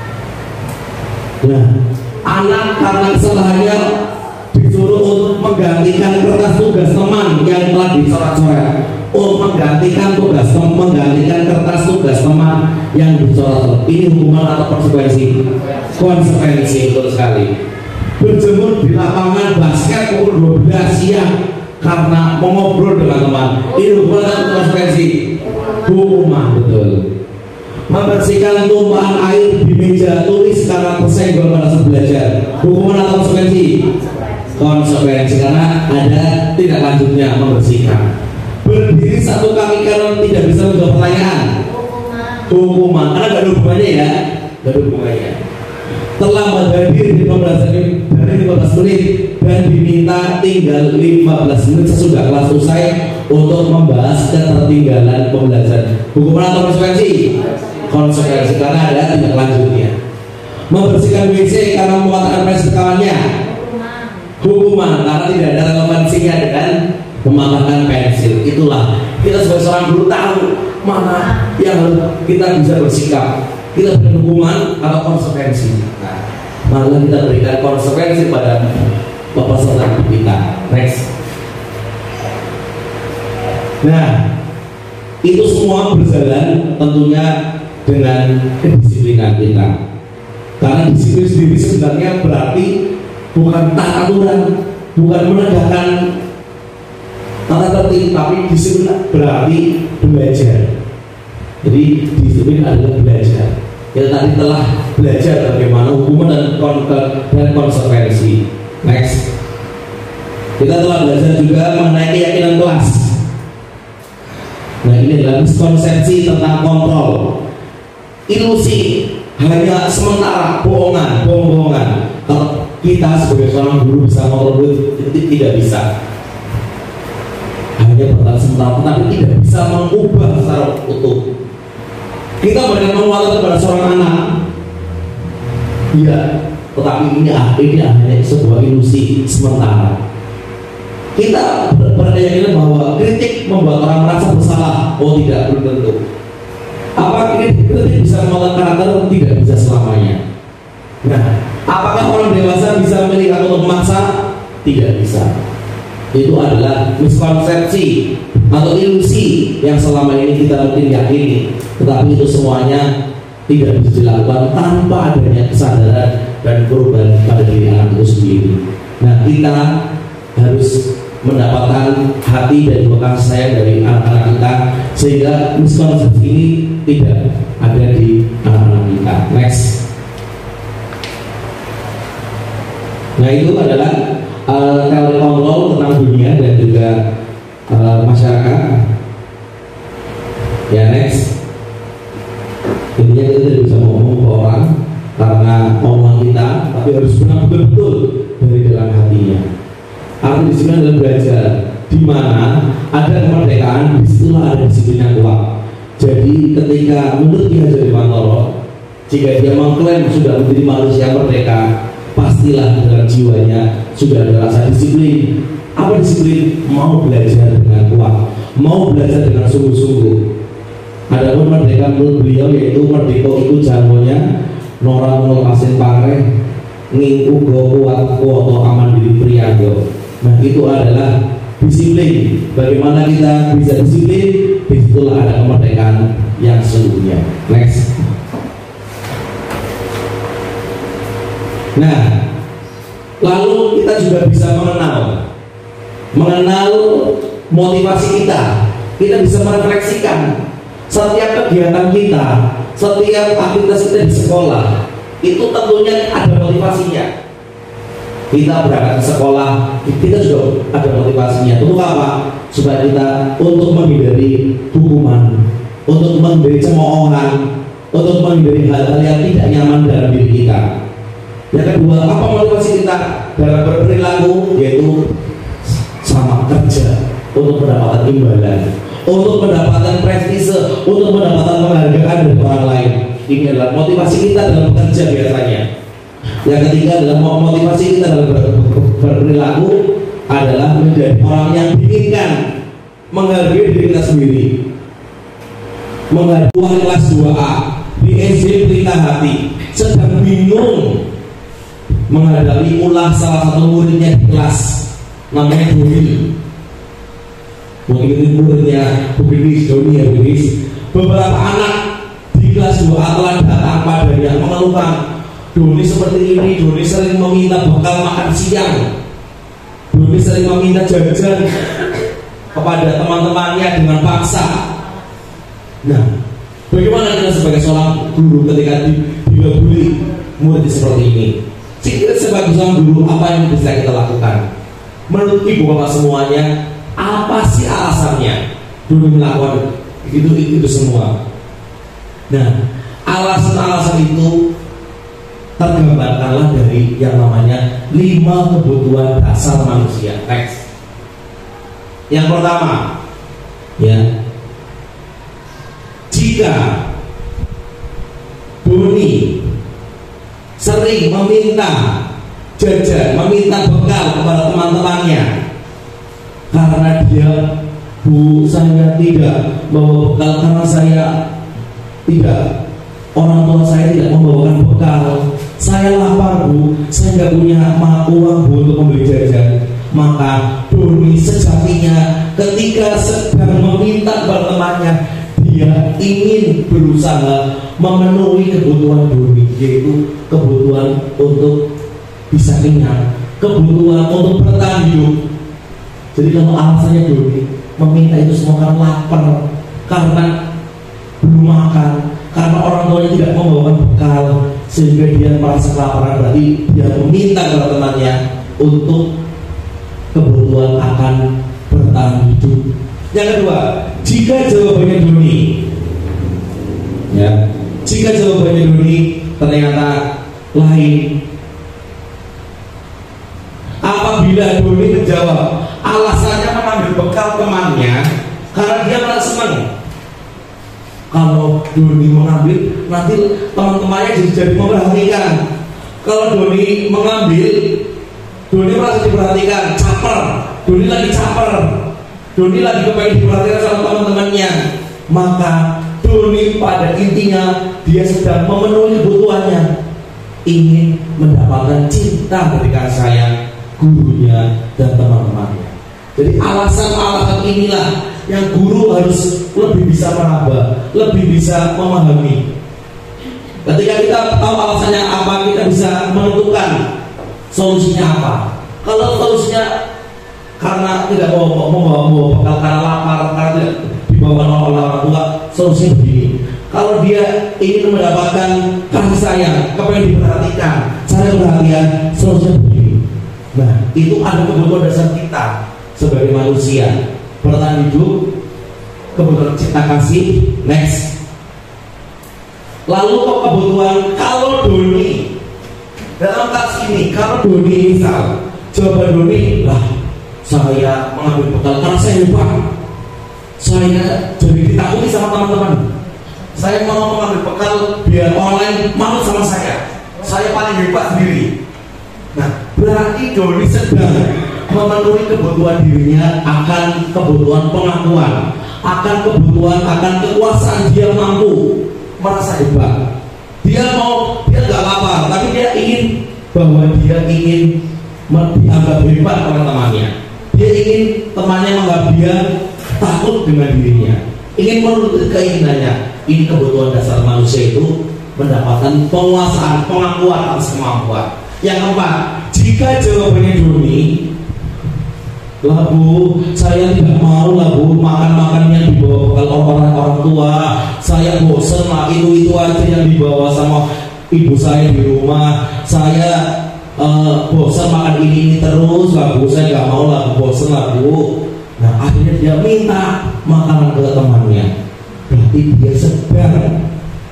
Nah, anak karena kesalahannya disuruh untuk menggantikan kertas tugas teman yang telah dicoret-coret, untuk menggantikan tugas teman, menggantikan kertas tugas teman yang dicoret-coret. Ini hukuman atau konsekuensi? Konsekuensi, betul sekali. Berjemur di lapangan basket pukul dua belas siang karena mau ngobrol dengan teman, ini hukuman atau konsekuensi? Hukuman, betul. Membersihkan tumpahan air di meja tulis karena tersenggol pada saat belajar, hukuman atau konsekuensi? Konsekuensi, karena ada tidak lanjutnya membersihkan. Berdiri satu kaki kanan tidak bisa menjawab pertanyaan, hukuman, karena gak ada hubungannya ya, gak ada hubungannya. Terlambat hadir di pembelajaran dari lima belas menit dan diminta tinggal lima belas menit sesudah kelas usai untuk membahas ketertinggalan pembelajaran, hukuman atau konsekuensi? Konsekuensi, karena ada tindak lanjutnya. Membersihkan W C karena memuatkan pensil kawannya, hukuman, karena tidak ada relevansinya dengan mematahkan pensil. Itulah kita sebagai seorang guru tahu mana yang kita bisa bersikap, kita berikan hukuman atau konsekuensi. Nah, malah kita berikan konsekuensi pada peserta kita. Next. Nah, itu semua berjalan tentunya dengan kedisiplinan kita. Karena disiplin sendiri sebenarnya berarti bukan tata aturan, bukan menegakkan tata tertib, tapi disiplin berarti belajar. Jadi disiplin adalah belajar. Kita tadi telah belajar bagaimana hukuman dan, kon dan konsekuensi. Next, kita telah belajar juga mengenai keyakinan kelas. Nah, ini adalah miskonsepsi tentang kontrol, ilusi, hanya sementara, bohongan, bohong-bohongan. Kalau kita sebagai seorang guru bisa mengontrol itu tidak bisa. Hanya bertahan sementara, tetapi tidak bisa mengubah secara utuh. Kita banyak menguatkan kepada seorang anak, iya, tetapi ini ini hanya sebuah ilusi sementara. Kita berkeyakinan bahwa kritik membuat orang merasa bersalah. Oh tidak, belum tentu. Apa kritik, kritik bisa membuat karakter? Tidak bisa selamanya. Nah, apakah orang dewasa bisa melihat atau memaksa? Tidak bisa. Itu adalah miskonsepsi atau ilusi yang selama ini kita mungkin yakini, tetapi itu semuanya tidak bisa dilakukan tanpa adanya kesadaran dan perubahan pada diri anak itu sendiri. Nah, kita harus mendapatkan hati dan juga kasih sayang dari anak-anak kita sehingga miskonsepsi ini tidak ada di anak-anak kita. Next. Nah, itu adalah uh, teori kontrol tentang dunia dan juga uh, masyarakat. Ya, next. Intinya kita tidak bisa ngomong ke orang karena omongan kita, tapi harus benar betul dari dalam hatinya. Arti disiplin adalah belajar, di mana ada kemerdekaan, disitulah ada disiplin yang kuat. Jadi ketika menurut Ki Hajar Dewantara, jika dia mengklaim sudah menjadi manusia merdeka, pastilah dalam jiwanya sudah ada rasa disiplin. Apa disiplin? Mau belajar dengan kuat, mau belajar dengan sungguh-sungguh. Adapun merdeka menurut beliau yaitu merdeka itu jamonya nora melepaskan pare ngingku go kuat kuoto aman diri priago. Nah, itu adalah disiplin. Bagaimana kita bisa disiplin? Disitulah ada kemerdekaan yang sesungguhnya. Next. Nah, lalu kita juga bisa mengenal mengenal motivasi kita. Kita bisa merefleksikan setiap kegiatan kita, setiap aktivitas kita di sekolah, itu tentunya ada motivasinya. Kita berangkat ke sekolah, kita juga ada motivasinya. Untuk apa? Supaya kita untuk menghindari hukuman, untuk menghindari cemoohan, untuk menghindari hal-hal yang tidak nyaman dalam diri kita. Yang kedua, apa motivasi kita dalam berperilaku? Yaitu sama kerja untuk mendapatkan imbalan, untuk mendapatkan prestise, untuk mendapatkan penghargaan dari orang lain. Ini adalah motivasi kita dalam bekerja biasanya. Yang ketiga adalah motivasi kita dalam ber berperilaku adalah menjadi orang yang diinginkan, menghargai diri kita sendiri. Menghargai kelas dua A di S D Pelita Hati sedang bingung menghadapi ulah salah satu muridnya di kelas, namanya Doni. Mungkin itu muridnya Bukinis, Doni ya Bukinis. Beberapa anak di kelas dua A telah datang padanya mengeluhkan, Doni seperti ini, Doni sering meminta bekal makan siang, Doni sering meminta jajan kepada teman-temannya dengan paksa. Nah, bagaimana kita sebagai seorang guru ketika dibully murid seperti ini? Kita sebagai seorang guru, apa yang bisa kita lakukan? Menurut ibu bapak semuanya, apa sih alasannya Doni melakukan itu, itu, itu semua? Nah, alasan-alasan itu tergambarkanlah dari yang namanya lima kebutuhan dasar manusia. Next. Yang pertama, ya, jika Doni sering meminta jajan, meminta bekal kepada teman-temannya karena dia, Bu, saya tidak bawa bekal karena saya tidak, orang tua saya tidak membawakan bekal, saya lapar, Bu, saya nggak punya uang, Bu, untuk membeli jajan. Maka Doni sejatinya ketika sedang meminta kepada temannya, dia ingin berusaha memenuhi kebutuhan Doni, yaitu kebutuhan untuk bisa kenyang, kebutuhan untuk bertahan hidup. Jadi kalau alasannya Doni meminta itu semua karena lapar, karena belum makan, karena orang tuanya tidak membawakan bekal, sehingga dia merasa kelaparan, berarti dia meminta kepada temannya untuk kebutuhan akan bertahan hidup. Yang kedua, jika jawabannya Doni, ya, jika jawabannya Doni ternyata lain, apabila Doni menjawab alasannya mengambil bekal temannya karena dia merasa senang. Kalau Doni mengambil, nanti teman-temannya jadi jadi memperhatikan. Kalau Doni mengambil, Doni merasa diperhatikan, caper. Doni lagi caper, Doni lagi kepengen diperhatikan sama teman-temannya. Maka Doni pada intinya dia sedang memenuhi kebutuhannya, ingin mendapatkan cinta dari kasih sayang gurunya dan teman-temannya. Jadi alasan-alasan inilah yang guru harus lebih bisa meraba, lebih bisa memahami. Ketika kita tahu alasannya apa, kita bisa menentukan solusinya apa. Kalau solusinya karena tidak mau membawa bekal, karena lapar, karena tidak dibawa oleh orang tua, solusinya begini. Kalau dia ingin mendapatkan kasih sayang, kepengen diperhatikan, cara perhatian, solusinya begini. Nah, itu ada kebutuhan dasar kita sebagai manusia, bertahan hidup, kebutuhan cinta kasih. Next. Lalu kok kebutuhan kalau Doni dalam kasus ini, kalau Doni misal jawaban Doni lah, saya mengambil bekal karena saya lupa, saya jadi ditakuti sama teman-teman, saya mau mengambil bekal biar orang lain malu sama saya, saya paling hebat sendiri. Nah, berarti Doni sedang memenuhi kebutuhan dirinya akan kebutuhan pengakuan, akan kebutuhan, akan kekuasaan. Dia mampu merasa hebat. Dia mau, dia nggak lapar, tapi dia ingin bahwa dia ingin dianggap hebat oleh temannya. Dia ingin temannya menganggap dia takut dengan dirinya, ingin menuruti keinginannya. Ini kebutuhan dasar manusia itu mendapatkan penguasaan, pengakuan atas kemampuan. Yang keempat, jika jawabannya Doni, lah bu, saya tidak mau lah bu makan-makan yang dibawa bekal orang orang tua. Saya bosan lah itu itu aja yang dibawa sama ibu saya di rumah. Saya uh, bosan makan ini ini terus lah bu. Saya nggak mau lah, bosan lah bu. Nah akhirnya dia minta makanan ke temannya. Berarti dia sedang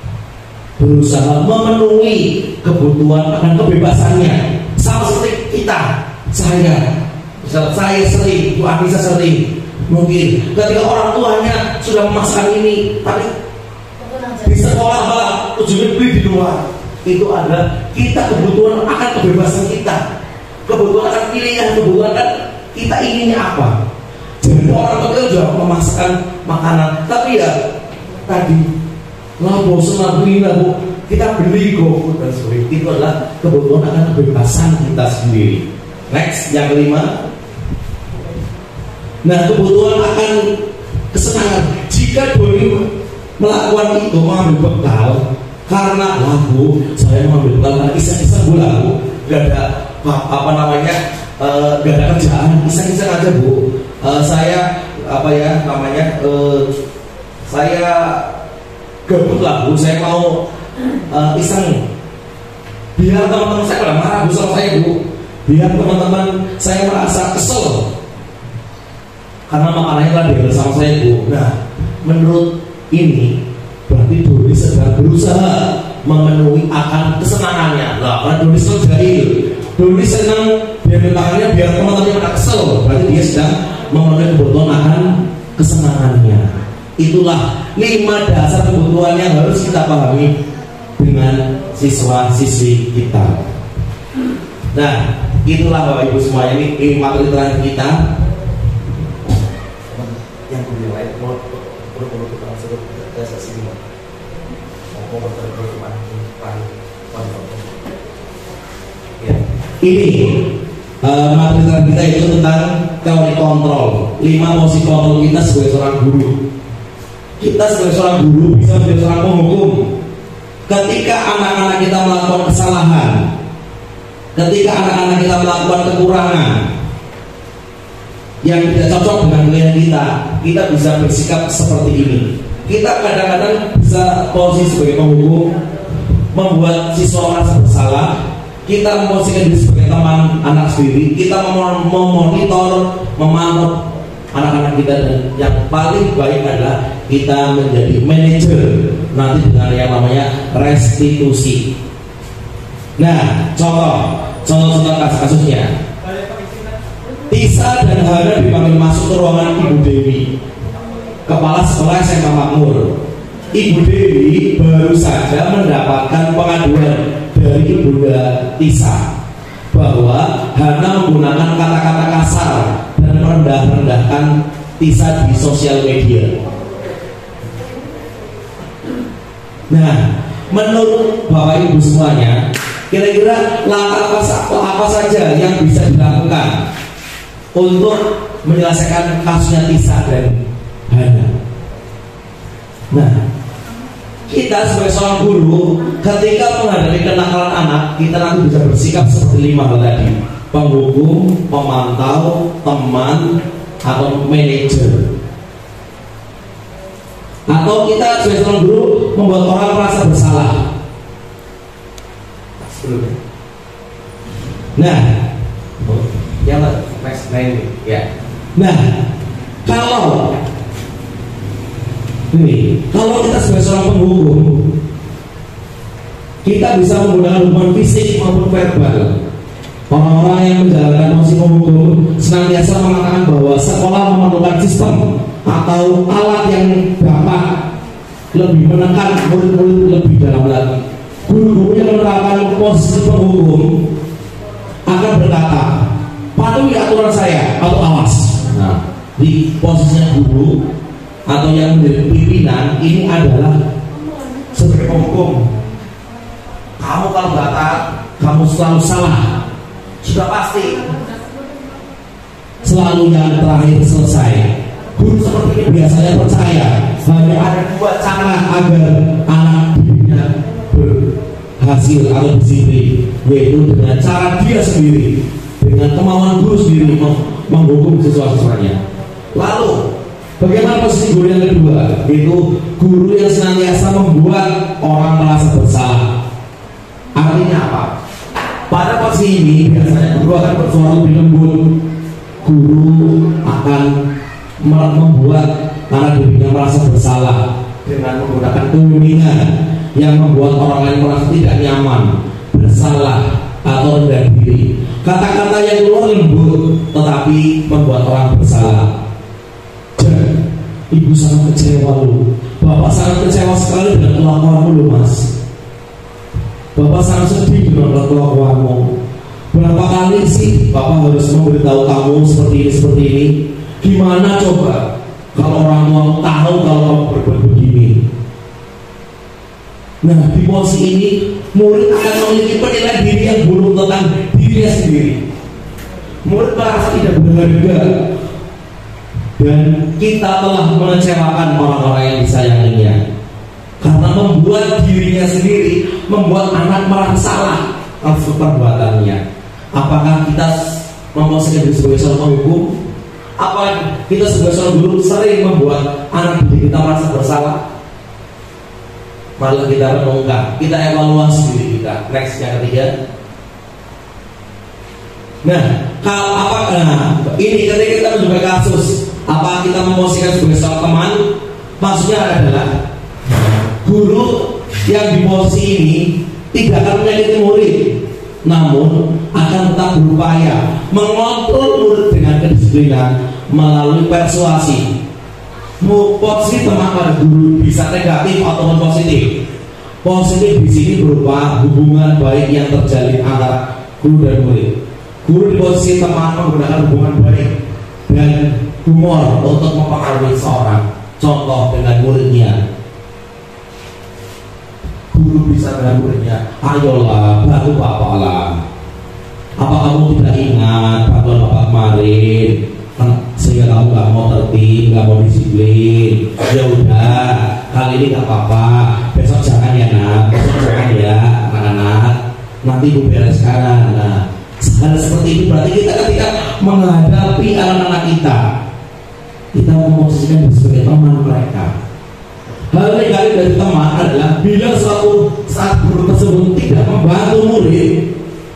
berusaha memenuhi kebutuhan akan kebebasannya. Sama seperti kita, saya. Saya sering, Bu Anissa sering, mungkin ketika orang tuanya sudah memasang ini, tapi di sekolah malah ujungnya beli di luar. Itu adalah kita kebutuhan akan kebebasan kita, kebutuhan akan pilihan, kebutuhan kan kita inginnya apa. Jadi orang tua sudah memasakkan makanan, tapi ya tadi lah bosan lah beli lah bu, kita beli GoFood dan sebagainya. Itu adalah kebutuhan akan kebebasan kita sendiri. Next, yang kelima. Nah, kebutuhan akan kesenangan. Jika Doni melakukan itu, mengambil bekal karena lagu, saya mengambil bekal karena iseng-iseng bu lagu, gak ada apa namanya, uh, gak ada kerjaan, iseng-iseng aja bu. Uh, saya apa ya namanya, uh, saya gabut lagu, saya mau uh, iseng. Biar teman-teman saya pada marah bu sama saya bu. Biar teman-teman saya merasa kesel karena makanannya telah diambil sama saya bu. Nah, menurut ini berarti Doni sedang berusaha memenuhi akan kesenangannya. Lah, karena Doni senang jahil, Doni senang diambil makanannya biar teman-temannya pada kesel. Berarti dia sedang memenuhi kebutuhan akan kesenangannya. Itulah lima dasar kebutuhan yang harus kita pahami dengan siswa-siswi kita. Nah, itulah Bapak Ibu semuanya, ini, ini materi terakhir kita. Yang kedua, mau perlu kita masuk ke sesi ini. Mau berterus Ya, ini uh, materi terakhir kita itu tentang teori kontrol, lima posisi kontrol kita sebagai seorang guru. Kita sebagai seorang guru bisa menjadi seorang penghukum. Ketika anak-anak kita melakukan kesalahan, ketika anak-anak kita melakukan kekurangan yang tidak cocok dengan nilai kita, kita bisa bersikap seperti ini. Kita kadang-kadang bisa posisi sebagai penghukum, membuat siswa merasa bersalah. Kita memposisikan diri sebagai teman anak sendiri. Kita memonitor, memantau anak-anak kita, dan yang paling baik adalah kita menjadi manajer nanti dengan yang namanya restitusi. Nah, contoh, contoh-contoh kasus-kasusnya. Tisa dan Hana dipanggil masuk ke ruangan Ibu Dewi, kepala sekolah S M A Makmur. Ibu Dewi baru saja mendapatkan pengaduan dari Ibunda Tisa bahwa Hana menggunakan kata-kata kasar dan merendah-rendahkan Tisa di sosial media. Nah, menurut Bapak Ibu semuanya, kira-kira langkah apa, apa saja yang bisa dilakukan untuk menyelesaikan kasusnya Tisa dan Hana? Nah, kita sebagai seorang guru, ketika menghadapi kenakalan anak, kita nanti bisa bersikap seperti lima hal tadi: penghukum, pemantau, teman, atau manajer. Atau kita sebagai seorang guru membuat orang merasa bersalah. Nah, yang next line ya. Nah, kalau ini, kalau kita sebagai seorang penghukum, kita bisa menggunakan hukuman fisik maupun verbal. Orang-orang yang menjalankan fungsi penghukum senantiasa mengatakan bahwa sekolah memerlukan sistem atau alat yang dapat lebih menekan murid-murid lebih dalam lagi. Guru-guru yang menerapkan posisi penghukum akan berkata, patuhi aturan saya atau awas. Nah, di posisinya guru atau yang menjadi pimpinan ini adalah sebagai penghukum. Kamu kalau nggak taat, kamu selalu salah. Sudah pasti. Selalu yang terakhir selesai. Guru seperti ini biasanya percaya hanya ada dua cara agar anak didiknya berhasil atau disiplin, yaitu dengan cara dia sendiri, dengan kemauan guru sendiri menghukum siswa-siswanya. Lalu bagaimana posisi guru yang kedua? Itu guru yang senantiasa membuat orang merasa bersalah. Artinya apa? Pada posisi ini biasanya guru akan bersuara lebih lembut. Guru akan membuat anak dirinya merasa bersalah dengan menggunakan kemudian yang membuat orang lain merasa tidak nyaman, bersalah, atau rendah diri. Kata-kata yang keluar lembut tetapi membuat orang bersalah. Ibu sangat kecewa lu, Bapak sangat kecewa sekali dengan kelakuanmu lu mas. Bapak sangat sedih dengan kelakuanmu. Berapa kali sih Bapak harus memberitahu kamu seperti ini seperti ini? Gimana coba kalau orang tua tahu kalau kamu berbuat begini? Nah, di posisi ini murid akan memiliki penilaian diri yang buruk tentang dirinya sendiri. Murid merasa tidak berharga. Dan kita telah mengecewakan orang-orang yang disayanginya karena membuat dirinya sendiri, membuat anak merasa salah atas perbuatannya. Apakah kita memposisikan diri sebagai seorang penghukum? Apa kita sebagai seorang guru sering membuat anak didik kita merasa bersalah? Malah kita renungkan, kita evaluasi diri kita. Next, yang ketiga. Nah, kalau apa? Nah, ini ketika kita mencoba kasus, apa kita memposisikan sebagai seorang teman? Maksudnya adalah guru yang di posisi ini tidak akan menyakiti murid, namun akan tetap berupaya mengontrol murid dengan kedisiplinan melalui persuasi. Posisi teman pada guru bisa negatif ataupun positif. Positif di sini berupa hubungan baik yang terjalin antara guru dan murid. Guru di posisi teman menggunakan hubungan baik dan humor untuk mempengaruhi seorang. Contoh dengan muridnya. Guru bisa dengan muridnya, ayolah bantu bapak lah. Apa kamu tidak ingat bantuan bapak kemarin? sehingga kamu nggak mau tertib, nggak mau disiplin. Ya udah, kali ini nggak apa-apa, besok jangan ya nak, besok jangan ya anak-anak, nanti ibu beres sekarang. Nah, hal seperti ini berarti kita ketika menghadapi anak-anak kita, kita memposisikan sebagai teman mereka. Hal negatif dari teman adalah bila suatu saat guru tersebut tidak membantu murid,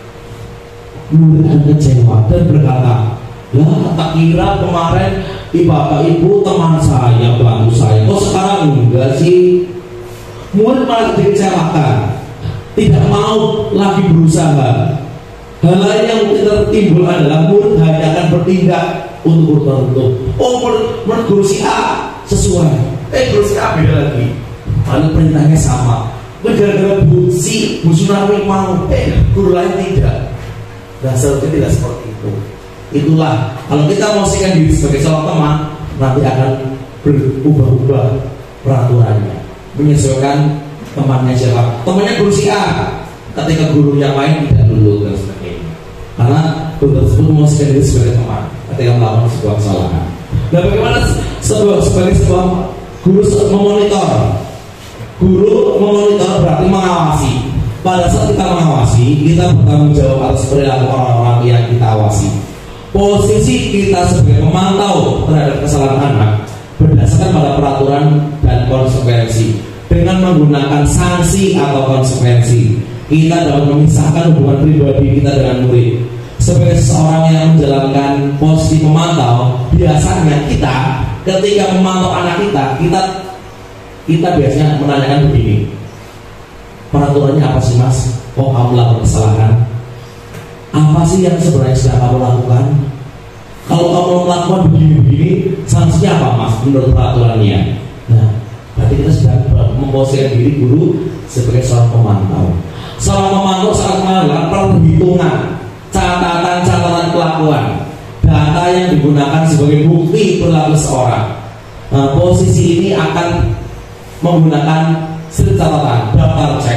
murid akan kecewa dan berkata, lah tak kira kemarin bapak ibu teman saya bantu saya, kok sekarang enggak sih? Murid malah dikecewakan, tidak mau lagi berusaha. Hal lain yang kita timbul adalah murid hanya akan bertindak untuk tertentu. Oh, menurut guru si A sesuai, eh guru si A beda lagi, lalu perintahnya sama. Gara-gara bu si Bu Sunarwi mau, eh guru lain tidak. Dan seharusnya tidak seperti itu. Itulah kalau kita memposisikan diri sebagai seorang teman, nanti akan berubah-ubah peraturannya, menyesuaikan temannya siapa. Temannya guru si A, ketika guru yang lain tidak dulu dan sebagainya. Karena guru tersebut memposisikan diri sebagai teman ketika melakukan sebuah kesalahan. Nah, bagaimana sebuah, sebagai sebuah guru memonitor? Guru memonitor berarti mengawasi. Pada saat kita mengawasi, kita bertanggung jawab atas perilaku orang-orang yang kita awasi. Posisi kita sebagai pemantau terhadap kesalahan anak berdasarkan pada peraturan dan konsekuensi. Dengan menggunakan sanksi atau konsekuensi, kita dapat memisahkan hubungan pribadi kita dengan murid. Sebagai seseorang yang menjalankan posisi pemantau, biasanya kita ketika memantau anak kita, kita kita biasanya menanyakan begini, peraturannya apa sih mas? Kok kamu melakukan kesalahan? Apa sih yang sebenarnya sudah kamu lakukan? Kalau kamu melakukan begini-begini, sanksinya apa mas menurut peraturannya? Nah, berarti kita sudah memposisikan diri guru sebagai seorang pemantau. Seorang pemantau sangat melakukan perhitungan, catatan-catatan kelakuan, data yang digunakan sebagai bukti perilaku seorang. Nah, posisi ini akan menggunakan slip catatan, daftar cek,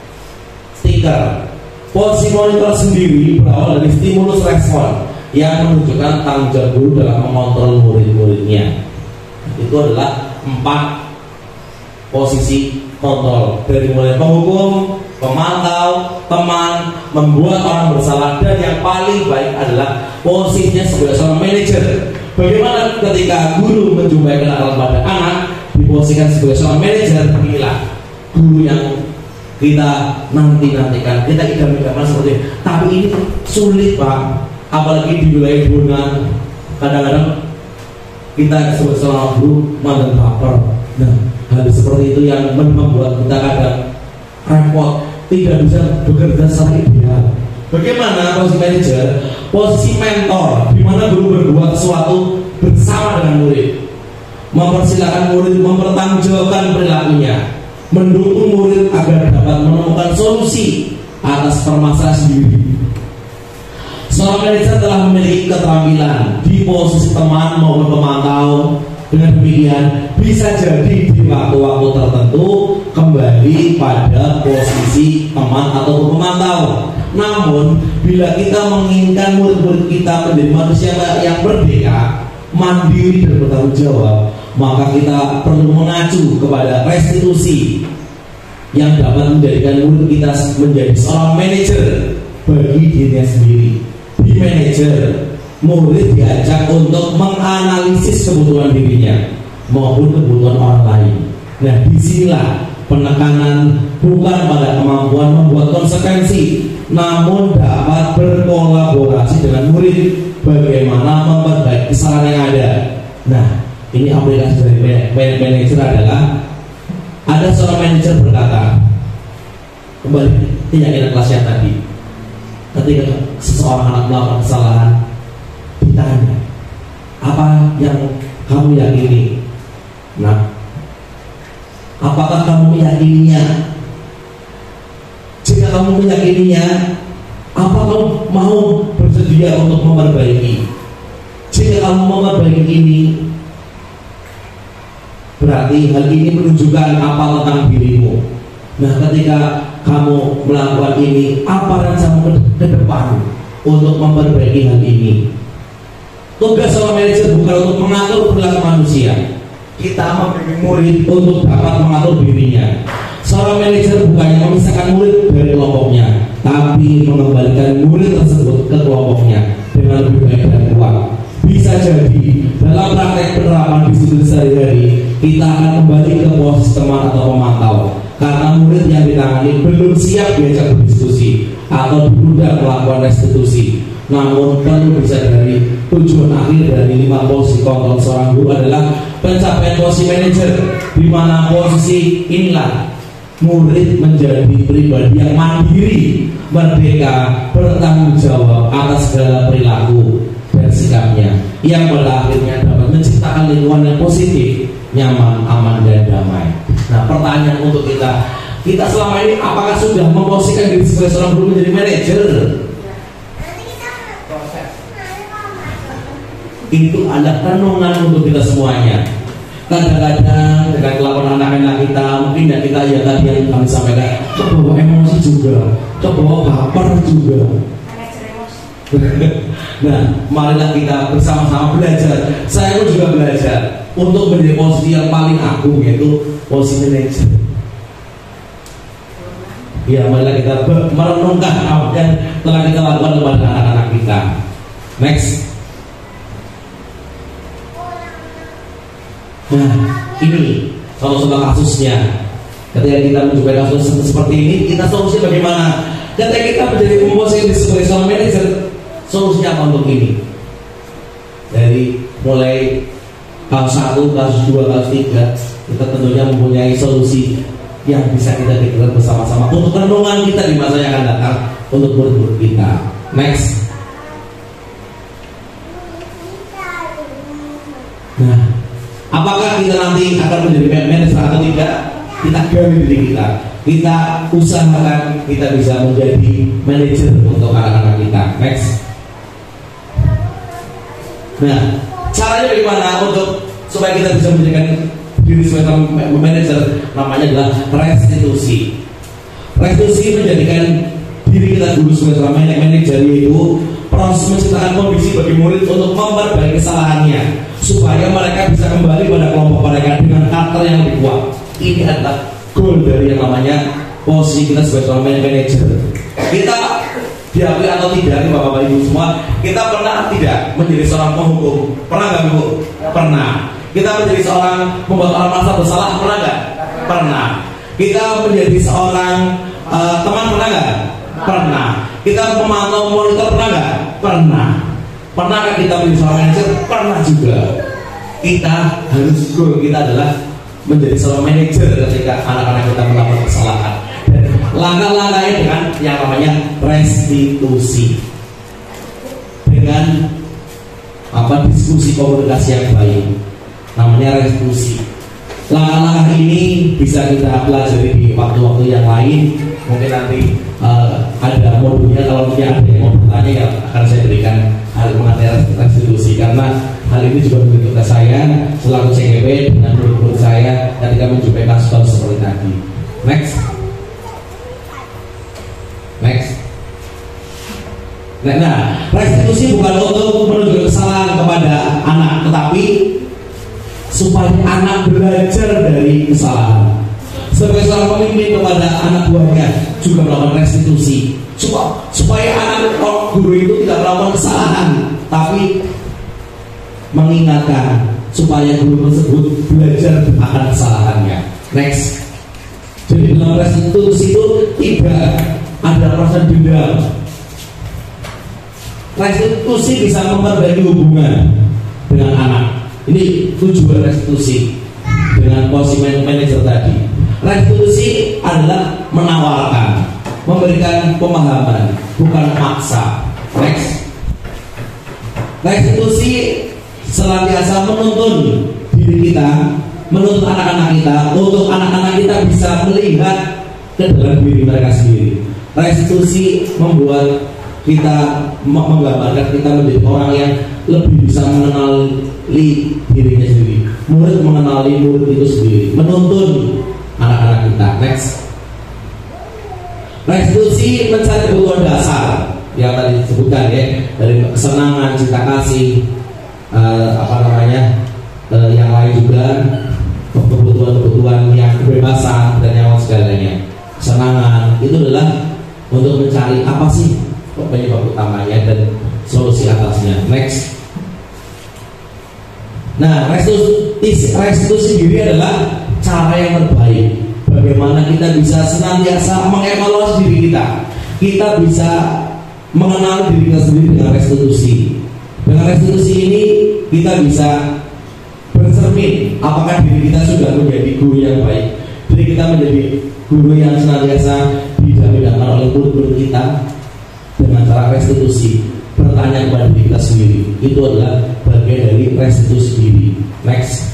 stiker. Posisi monitor sendiri berawal dari stimulus respon yang menunjukkan tanggung jawab guru dalam mengontrol murid-muridnya. Itu adalah empat posisi kontrol, dari mulai penghukum, pemantau, teman, membuat orang bersalah, dan yang paling baik adalah posisinya sebagai seorang manajer. Bagaimana ketika guru menjumpai kenakalan pada anak, diposisikan sebagai seorang manajer, inilah guru yang kita nanti-nantikan, kita idam-idamkan seperti ini. Tapi ini sulit pak, apalagi di wilayah Bonan. Kadang-kadang kita sebagai seorang guru mantan baper. Nah, hal seperti itu yang membuat kita kadang repot, tidak bisa bekerja secara ideal. Bagaimana posisi manajer? Posisi mentor, di mana guru berbuat sesuatu bersama dengan murid, mempersilahkan murid mempertanggungjawabkan perilakunya, mendukung murid agar dapat menemukan solusi atas permasalahan sendiri. Seorang manajer telah memiliki keterampilan di posisi teman maupun pemantau. Dengan demikian bisa jadi di waktu-waktu tertentu kembali pada posisi teman atau pemantau. Namun bila kita menginginkan murid-murid kita menjadi manusia yang merdeka, mandiri dan bertanggung jawab, maka kita perlu mengacu kepada restitusi yang dapat menjadikan murid kita menjadi seorang manajer bagi dirinya sendiri. Di manajer, murid diajak untuk menganalisis kebutuhan dirinya maupun kebutuhan orang lain. Nah, disinilah penekanan bukan pada kemampuan membuat konsekuensi, namun dapat berkolaborasi dengan murid bagaimana memperbaiki kesalahan yang ada. Nah, ini aplikasi dari manajer adalah ada seorang manajer berkata, kembali keyakinan kelas yang tadi, ketika seseorang anak melakukan kesalahan, ditanya, apa yang kamu yakini? Nah, apakah kamu meyakininya? Jika kamu meyakininya, apa kamu mau bersedia untuk memperbaiki? Jika kamu memperbaiki ini, berarti hal ini menunjukkan apa tentang dirimu. Nah, ketika kamu melakukan ini, apa rencanamu ke depan untuk memperbaiki hal ini? Tugas seorang manajer bukan untuk mengatur perilaku manusia. Kita membimbing murid untuk dapat mengatur dirinya. Seorang manajer bukannya memisahkan murid dari kelompoknya, tapi mengembalikan murid tersebut ke kelompoknya dengan lebih baik dan kuat. Bisa jadi dalam praktek penerapan disiplin sehari-hari kita akan kembali ke posisi teman atau pemantau, karena murid yang ditangani belum siap diajak berdiskusi atau diundang melakukan restitusi. Namun perlu disadari tujuan akhir dari lima posisi kontrol seorang guru adalah pencapaian posisi manajer, di mana posisi inilah murid menjadi pribadi yang mandiri, merdeka, bertanggung jawab atas segala perilaku dan sikapnya, yang pada akhirnya dapat menciptakan lingkungan yang positif, nyaman, aman, dan damai. Nah, pertanyaan untuk kita, kita selama ini apakah sudah memposisikan diri sebagai seorang guru menjadi manajer? Itu ada renungan untuk kita semuanya. Kadang-kadang dengan kelakuan anak-anak kita, mungkin ya kita ya tadi yang kami sampaikan, kebawa emosi juga, kebawa baper juga. Nah, marilah kita bersama-sama belajar. Saya pun juga belajar untuk menjadi posisi yang paling agung, yaitu posisi manajer. Ya, marilah kita merenungkan apa yang telah kita lakukan kepada anak-anak kita. Next. Nah, ini kalau soal kasusnya, ketika kita menjumpai kasus seperti ini, kita solusinya bagaimana? Ketika kita menjadi posisi sebagai seorang manajer, solusinya apa untuk ini? Dari mulai kasus satu, kasus dua, kasus tiga, kita tentunya mempunyai solusi yang bisa kita pikirkan bersama-sama untuk renungan kita di masa yang akan datang untuk murid-murid kita. Next. Nah, apakah kita nanti akan menjadi manajer atau tidak? Kita gali diri kita. Kita usahakan kita bisa menjadi manajer untuk anak-anak kita. Next. Nah, caranya bagaimana untuk supaya kita bisa menjadikan diri sebagai manajer? Namanya adalah restitusi. Restitusi menjadikan diri kita dulu sebagai manajer, yaitu proses menciptakan kondisi bagi murid untuk memperbaiki kesalahannya, supaya mereka bisa kembali pada kelompok mereka dengan karakter yang lebih kuat. Ini adalah goal dari yang namanya posisi kita sebagai seorang manajer. Kita diakui atau tidak, bapak-bapak ibu semua, kita pernah tidak menjadi seorang penghukum? Pernah nggak bu? Pernah. Kita menjadi seorang membuat orang merasa bersalah? Pernah nggak? Pernah. Kita menjadi seorang uh, teman? Pernah nggak? Pernah. Kita memantau monitor? Pernah nggak? Pernah. Pernahkah kita menjadi seorang manajer? Pernah juga. Kita harus goal kita adalah menjadi seorang manajer ketika anak-anak kita melakukan kesalahan. Dan langkah-langkahnya dengan yang namanya restitusi, dengan apa diskusi komunikasi yang baik, namanya restitusi. Langkah-langkah ini bisa kita pelajari di waktu-waktu yang lain. Mungkin nanti uh, ada modulnya, kalau punya ada yang mau bertanya ya akan saya berikan hal mengenai restitusi, karena hal ini juga menjadi tugas saya selaku C G P dengan murid-murid saya ketika menjumpai kasus-kasus seperti tadi. Next. Next. Nah, nah, restitusi bukan untuk menunjukkan kesalahan kepada anak, tetapi supaya anak belajar dari kesalahan. Sebagai seorang pemimpin kepada anak buahnya juga melakukan restitusi, supaya, supaya anak guru itu tidak melakukan kesalahan, tapi mengingatkan supaya guru tersebut belajar akan kesalahannya. Next. Jadi dalam restitusi itu tidak ada proses dendam. Restitusi bisa memperbaiki hubungan dengan anak. Ini tujuan restitusi dengan posisi manajer tadi. Restitusi adalah menawarkan, memberikan pemahaman, bukan maksa. Next. Restitusi senantiasa menuntun diri kita, menuntut anak-anak kita, untuk anak-anak kita bisa melihat ke dalam diri mereka sendiri. Restitusi membuat kita menggambarkan kita menjadi orang yang lebih bisa mengenali dirinya sendiri. Murid mengenali murid itu sendiri, menuntun anak-anak kita. Next. Restitusi mencari kebutuhan dasar yang tadi disebutkan ya, dari kesenangan, cinta kasih, uh, apa namanya uh, yang lain juga, kebutuhan-kebutuhan yang kebebasan dan yang segalanya, kesenangan, itu adalah untuk mencari apa sih penyebab utamanya dan solusi atasnya. Next. Nah, restitusi, restitusi diri adalah cara yang terbaik. Bagaimana kita bisa senantiasa mengevaluasi diri kita. Kita bisa mengenal diri kita sendiri dengan restitusi. Dengan restitusi ini kita bisa bercermin apakah diri kita sudah menjadi guru yang baik. Jadi kita menjadi guru yang senantiasa didampingi oleh guru-guru kita dengan cara restitusi, bertanya kepada diri kita sendiri. Itu adalah bagian dari restitusi diri. Next.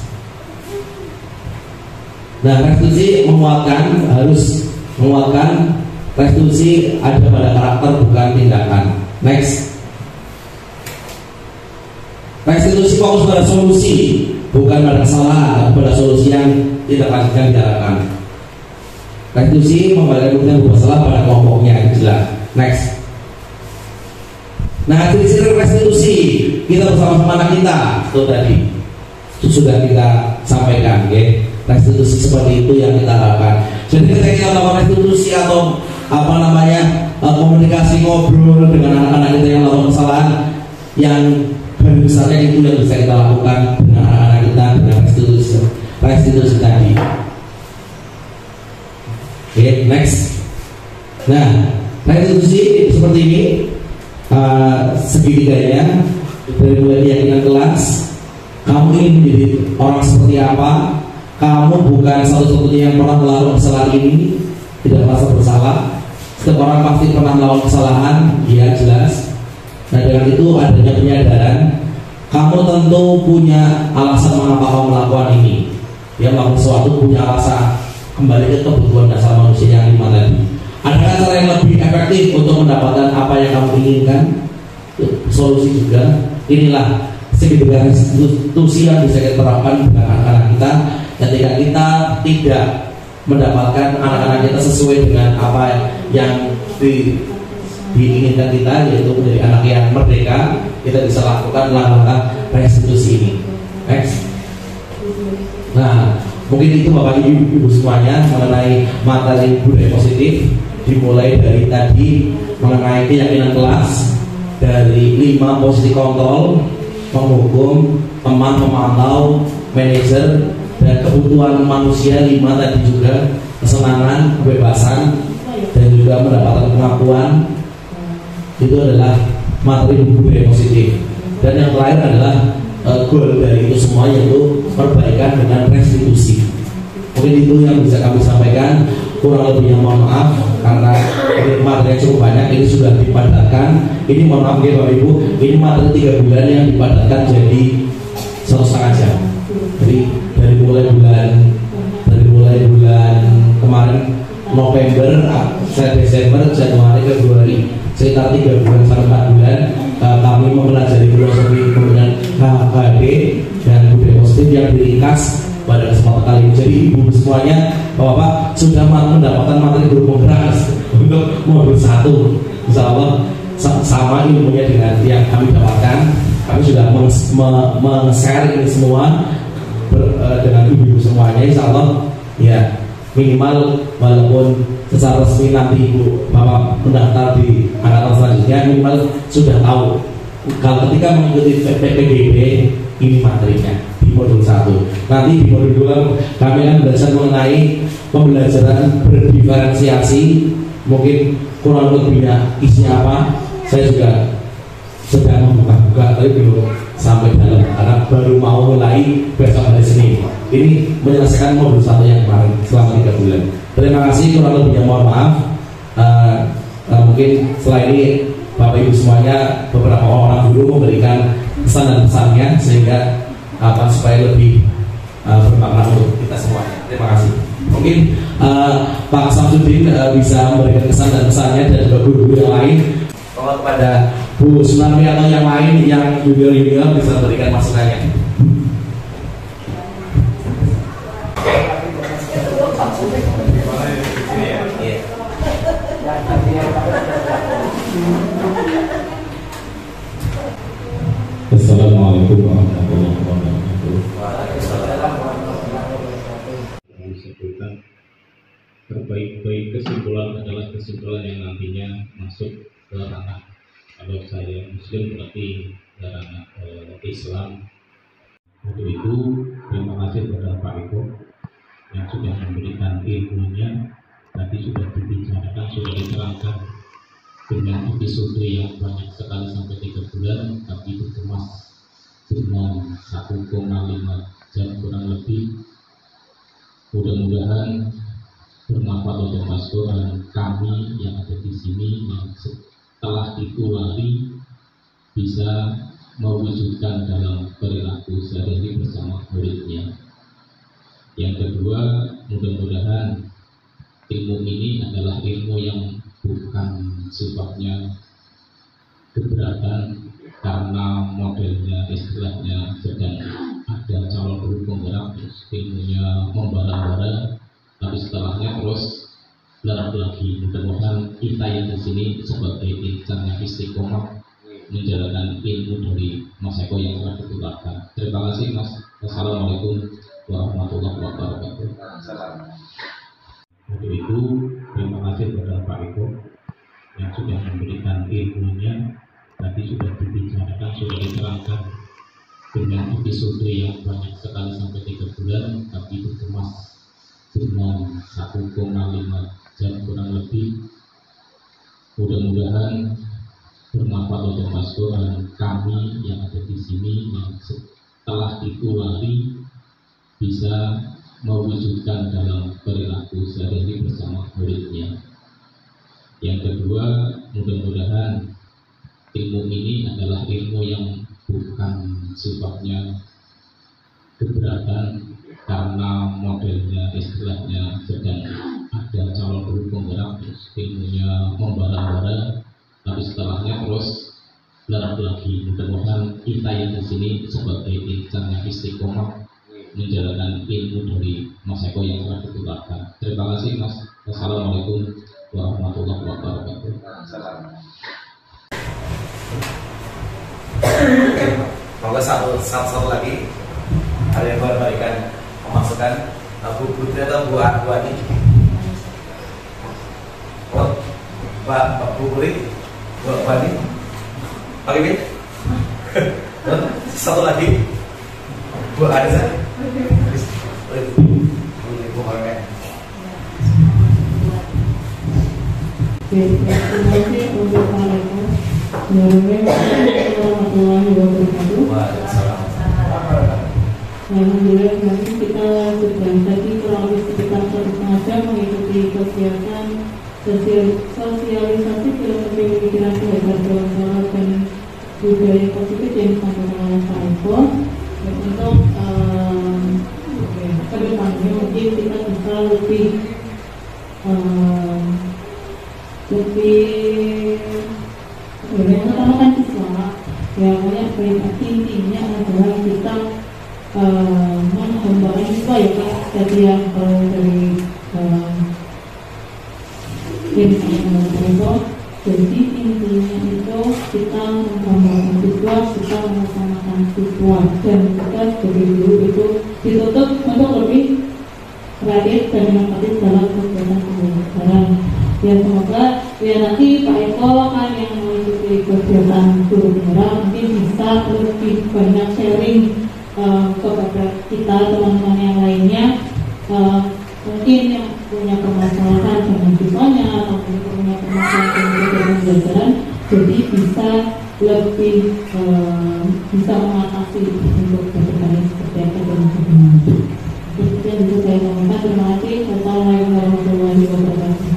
Nah, restitusi menguatkan, harus menguatkan. Restitusi ada pada karakter bukan tindakan. Next. Restitusi fokus pada solusi, bukan pada kesalahan, pada solusi yang tidak akan dijalankan. Restitusi memberikan bukti yang bermasalah pada kelompoknya, jelas. Next. Nah, ciri-ciri restitusi kita bersama-sama anak kita itu tadi itu sudah kita sampaikan, okay? Restitusi seperti itu yang kita harapkan. Jadi ketika kita melakukan restitusi atau apa namanya komunikasi ngobrol dengan anak-anak kita yang melakukan kesalahan, yang baru besarnya itu yang bisa kita lakukan dengan anak-anak kita dengan restitusi, restitusi tadi. Oke, okay, next. Nah, restitusi seperti ini. Uh, segitiganya dari mulai keyakinan kelas, kamu ingin menjadi orang seperti apa, kamu bukan satu-satunya yang pernah melakukan kesalahan ini, tidak merasa bersalah. Setiap orang pasti pernah melakukan kesalahan, ya jelas. Nah, dengan itu adanya penyadaran, kamu tentu punya alasan mengapa kamu melakukan ini. Dia melakukan sesuatu punya alasan, kembali ke kebutuhan dasar manusia yang lima tadi. Ada cara yang lebih efektif untuk mendapatkan apa yang kamu inginkan? Solusi juga. Inilah segitiga restitusi yang bisa kita terapkan dengan anak-anak kita ketika kita tidak mendapatkan anak-anak kita sesuai dengan apa yang di, diinginkan kita, yaitu menjadi anak yang merdeka. Kita bisa lakukan langkah-langkah restitusi ini. Next. Nah, mungkin itu Bapak Ibu, Ibu semuanya mengenai materi budaya positif. Dimulai dari tadi mengenai keyakinan kelas, dari lima posisi kontrol, penghukum, teman, pemantau, manajer, dan kebutuhan manusia lima tadi juga, kesenangan, kebebasan, dan juga mendapatkan pengakuan. Itu adalah materi budaya positif. Dan yang terakhir adalah uh, goal dari itu semua, yaitu perbaikan dengan restitusi. Mungkin itu yang bisa kami sampaikan. Kurang lebihnya mohon maaf karena ini materi yang cukup banyak, ini sudah dipadatkan. Ini mohon maaf ya Bapak Ibu, ini materi tiga bulan yang dipadatkan jadi satu setengah jam. Jadi dari mulai bulan dari mulai bulan kemarin November, Desember, Januari, Februari, sekitar tiga bulan sampai empat bulan uh, kami mempelajari filosofi kemudian H H D dan budaya positif yang diringkas pada kesempatan kali ini. Jadi ibu semuanya, bapak-bapak sudah mendapatkan materi guru penggerak untuk modul satu. Insya Allah sama ilmunya dengan yang kami dapatkan. Kami sudah meng-share ini semua ber, uh, dengan ibu-ibu semuanya. Insya Allah ya minimal walaupun secara resmi nanti ibu bapak mendaftar di angkatan selanjutnya, minimal sudah tahu kalau ketika mengikuti P P G B ini materinya di modul satu. Nanti di modul dua kami akan belajar mengenai pembelajaran berdiferensiasi. Mungkin kurang lebihnya isinya apa saya juga sedang membuka-buka, tapi belum sampai dalam karena baru mau mulai besok hari Senin. Ini menyelesaikan modul satu yang kemarin selama tiga bulan. Terima kasih, kurang lebihnya mohon maaf. uh, uh, Mungkin setelah ini Bapak Ibu semuanya, beberapa orang dulu memberikan pesan dan pesannya sehingga apa supaya lebih uh, bermakna untuk kita semuanya. Terima kasih. Mungkin uh, Pak Samsudin uh, bisa memberikan kesan dan pesannya dan juga guru-guru yang lain. Kalau kepada Bu Sunarmi atau yang lain yang junior-junior bisa memberikan masukannya. Assalamualaikum Assalamualaikum warahmatullahi wabarakatuh. Disebutkan terbaik-baik kesimpulan adalah kesimpulan yang nantinya masuk ke ranah, kalau saya Muslim berarti ke ranah eh, Islam. Untuk itu terima kasih kepada Pak Eko yang sudah memberikan ilmunya. Tadi sudah dibicarakan, sudah diterangkan dengan episode yang banyak sekali sampai tiga bulan, tapi dikemas dengan satu koma lima jam kurang lebih. Mudah-mudahan bermanfaat untuk Mas Bro dan kami yang ada di sini yang setelah itu lari bisa mewujudkan dalam perilaku sehari-hari bersama muridnya. Yang kedua, mudah-mudahan ilmu ini adalah ilmu yang bukan sifatnya keberatan karena modelnya istilahnya sedang ada calon guru penggerak, terus ilmunya membara-bara, tapi setelahnya terus larut lagi. Mudah-mudahan kita yang di sini sebagai insan yang istiqomah menjalankan ilmu dari Mas Eko yang telah ditularkan. Terima kasih Mas. Wassalamualaikum warahmatullahi wabarakatuh. Untuk itu terima kasih kepada Pak Eko yang sudah memberikan ilmunya. Tadi sudah dibicarakan, sudah diterangkan dengan episode yang banyak sekali sampai tiga bulan, tapi dikemas dengan satu koma lima jam kurang lebih. Mudah-mudahan bermanfaat untuk Mas Bro dan kami yang ada di sini yang setelah itu lari bisa mewujudkan dalam perilaku sehari-hari bersama muridnya. Yang kedua, mudah-mudahan ilmu ini adalah ilmu yang bukan sifatnya keberatan karena modelnya istilahnya sedang ada calon guru penggerak, terus ilmunya membara-bara, tapi setelahnya terus larut lagi. Mudah-mudahan kita yang di sini sebagai insan yang istiqomah menjalankan ilmu dari Mas Eko yang telah ditularkan. Terima kasih Mas. Wassalamualaikum warahmatullahi wabarakatuh. Oke, monggo satu, satu satu lagi ada yang memberikan pemasukan Bu Putri atau Bu Bu Ani. Oh, Pak Bu Putri, Bu Ani, Pak ini satu lagi Bu Anissa. Terima kasih untuk Pak Eko. Warahmatullahi wabarakatuh. Alhamdulillah, kami kita sudah tadi kurang lebih sekitar satu setengah jam mengikuti kegiatan sosial, sosialisasi filosofi pemikiran sehat beragama dan budaya positif yang disampaikan oleh Pak Eko. Dan untuk um, okay, ke depannya mungkin kita bisa lebih um, lebih yang pertama kan siswa, ya banyak perintah intinya adalah kita uh, menghambakan siswa ya Pak. Tadi yang kalau dari yang disampaikan itu, jadi intinya itu kita menghambakan siswa, kita melaksanakan siswa, dan kita sebagai guru itu ditutup untuk lebih kreatif dan inovatif dalam kegiatan pembelajaran. Ya semoga ya nanti Pak Eko kan yang mengikuti kegiatan guru penggerak mungkin bisa lebih banyak sharing uh, kepada kita teman-teman yang lainnya, uh, mungkin yang punya permasalahan dengan siswanya atau punya permasalahan dengan pembelajaran, jadi bisa lebih uh, bisa mengatasi untuk kegiatan seperti apa dan bagaimana. Itu yang bisa saya sampaikan. Terima kasih. Wassalamualaikum warahmatullahi wabarakatuh.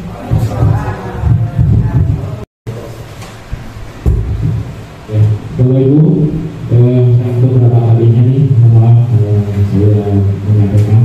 Bapak Ibu, eh, untuk beberapa kalinya nih, maaf eh, saya menyampaikan.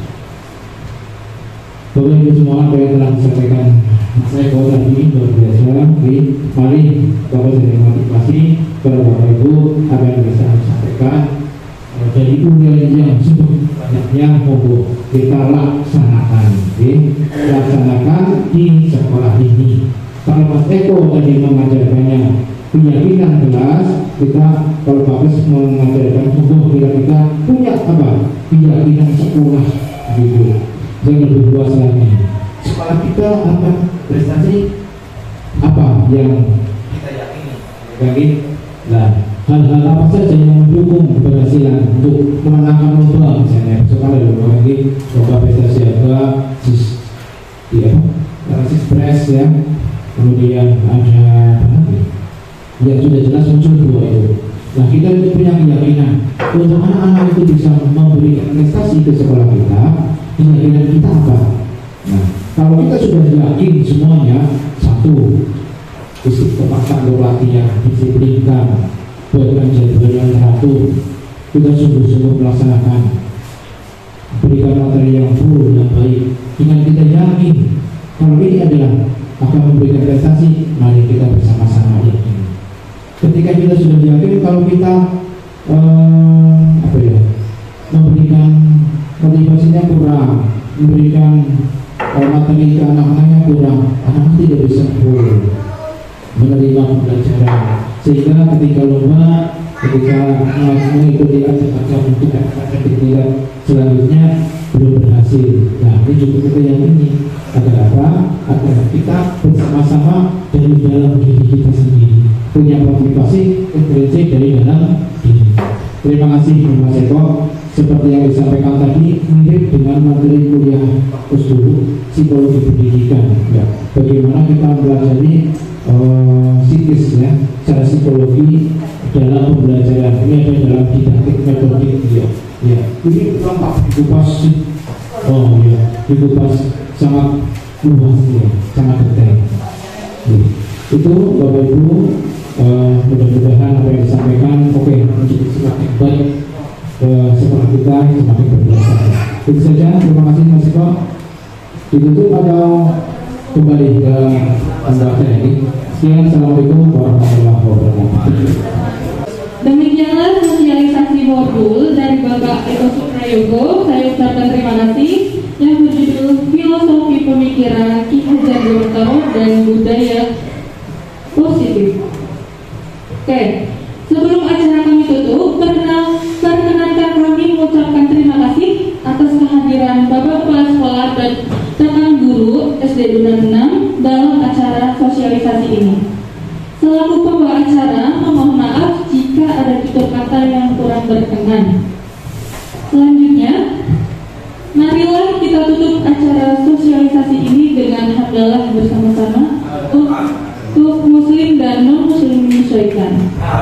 Bapak Ibu semua, apa yang telah disampaikan Mas Eko tadi luar biasa. Mari Bapak saya motivasi kepada Bapak Ibu apa yang bisa saya sampaikan eh, dari ujian yang sudah banyaknya monggo kita laksanakan, okay? Laksanakan di sekolah ini. Kalau Mas Eko tadi mengajarkannya keyakinan jelas kita kalau bagus mengajarkan hukum kita punya apa keyakinan sekolah gitu yang lebih luas lagi sekolah kita akan prestasi apa yang kita yakini yakin nah hal-hal apa saja yang mendukung keberhasilan untuk memenangkan lomba misalnya sekolah lomba lagi lomba prestasi apa sis ya sis press ya kemudian ada yang sudah jelas muncul dua itu. Nah kita punya keyakinan untuk anak-anak itu bisa memberikan prestasi ke sekolah kita, keyakinan kita apa? Nah kalau kita sudah yakin semuanya, satu istiqomah untuk latihan, disiplinkan, buatkan jadwal yang teratur, kita sungguh-sungguh melaksanakan, berikan materi yang full yang baik, dengan kita yakin kalau ini adalah akan memberikan prestasi, mari kita bersama-sama yakin. Ketika kita sudah yakin kalau kita eh, apa ya memberikan motivasinya kurang, memberikan eh, materi ke anak-anaknya kurang, anak-anak tidak bisa full menerima pembelajaran, sehingga ketika lomba, ketika mengikuti acara untuk acara tingkat selanjutnya belum berhasil. Nah ini juga kita yakini agar apa? Agar kita bersama-sama dari dalam diri kita sendiri punya motivasi intrinsik dari dalam diri. Terima kasih Mas Eko. Seperti yang disampaikan tadi mirip dengan materi kuliah kampus dulu psikologi pendidikan. Ya, bagaimana kita mempelajari uh, psikis ya, secara psikologi dalam pembelajaran. Ini ada dalam didaktik metodik ya. Ya, ini lengkap dikupas. Oh ya, dikupas sangat luas ya, sangat detail. Ya. Itu Bapak Ibu. Uh, mudah-mudahan apa yang disampaikan oke okay, menjadi semakin baik uh, sekolah kita semakin berprestasi. Itu saja, terima kasih Mas Eko. Ditutup atau kembali ke pembahasan ini. Sekian, assalamualaikum warahmatullahi wabarakatuh. Demikianlah sosialisasi modul dari Bapak Eko Suprayogo. Saya ucapkan terima kasih yang berjudul Filosofi Pemikiran Ki Hajar Dewantara dan Budaya Positif. Oke, sebelum acara kami tutup, perkenal, perkenankan kami mengucapkan terima kasih atas kehadiran Bapak Kepala Sekolah dan rekan guru S D Dunan enam dalam acara sosialisasi ini. Selaku pembawa acara, memohon maaf jika ada tutur kata yang kurang berkenan. Selanjutnya, marilah kita tutup acara sosialisasi ini dengan hamdalah bersama-sama untuk Muslim dan non-Muslim menyesuaikan.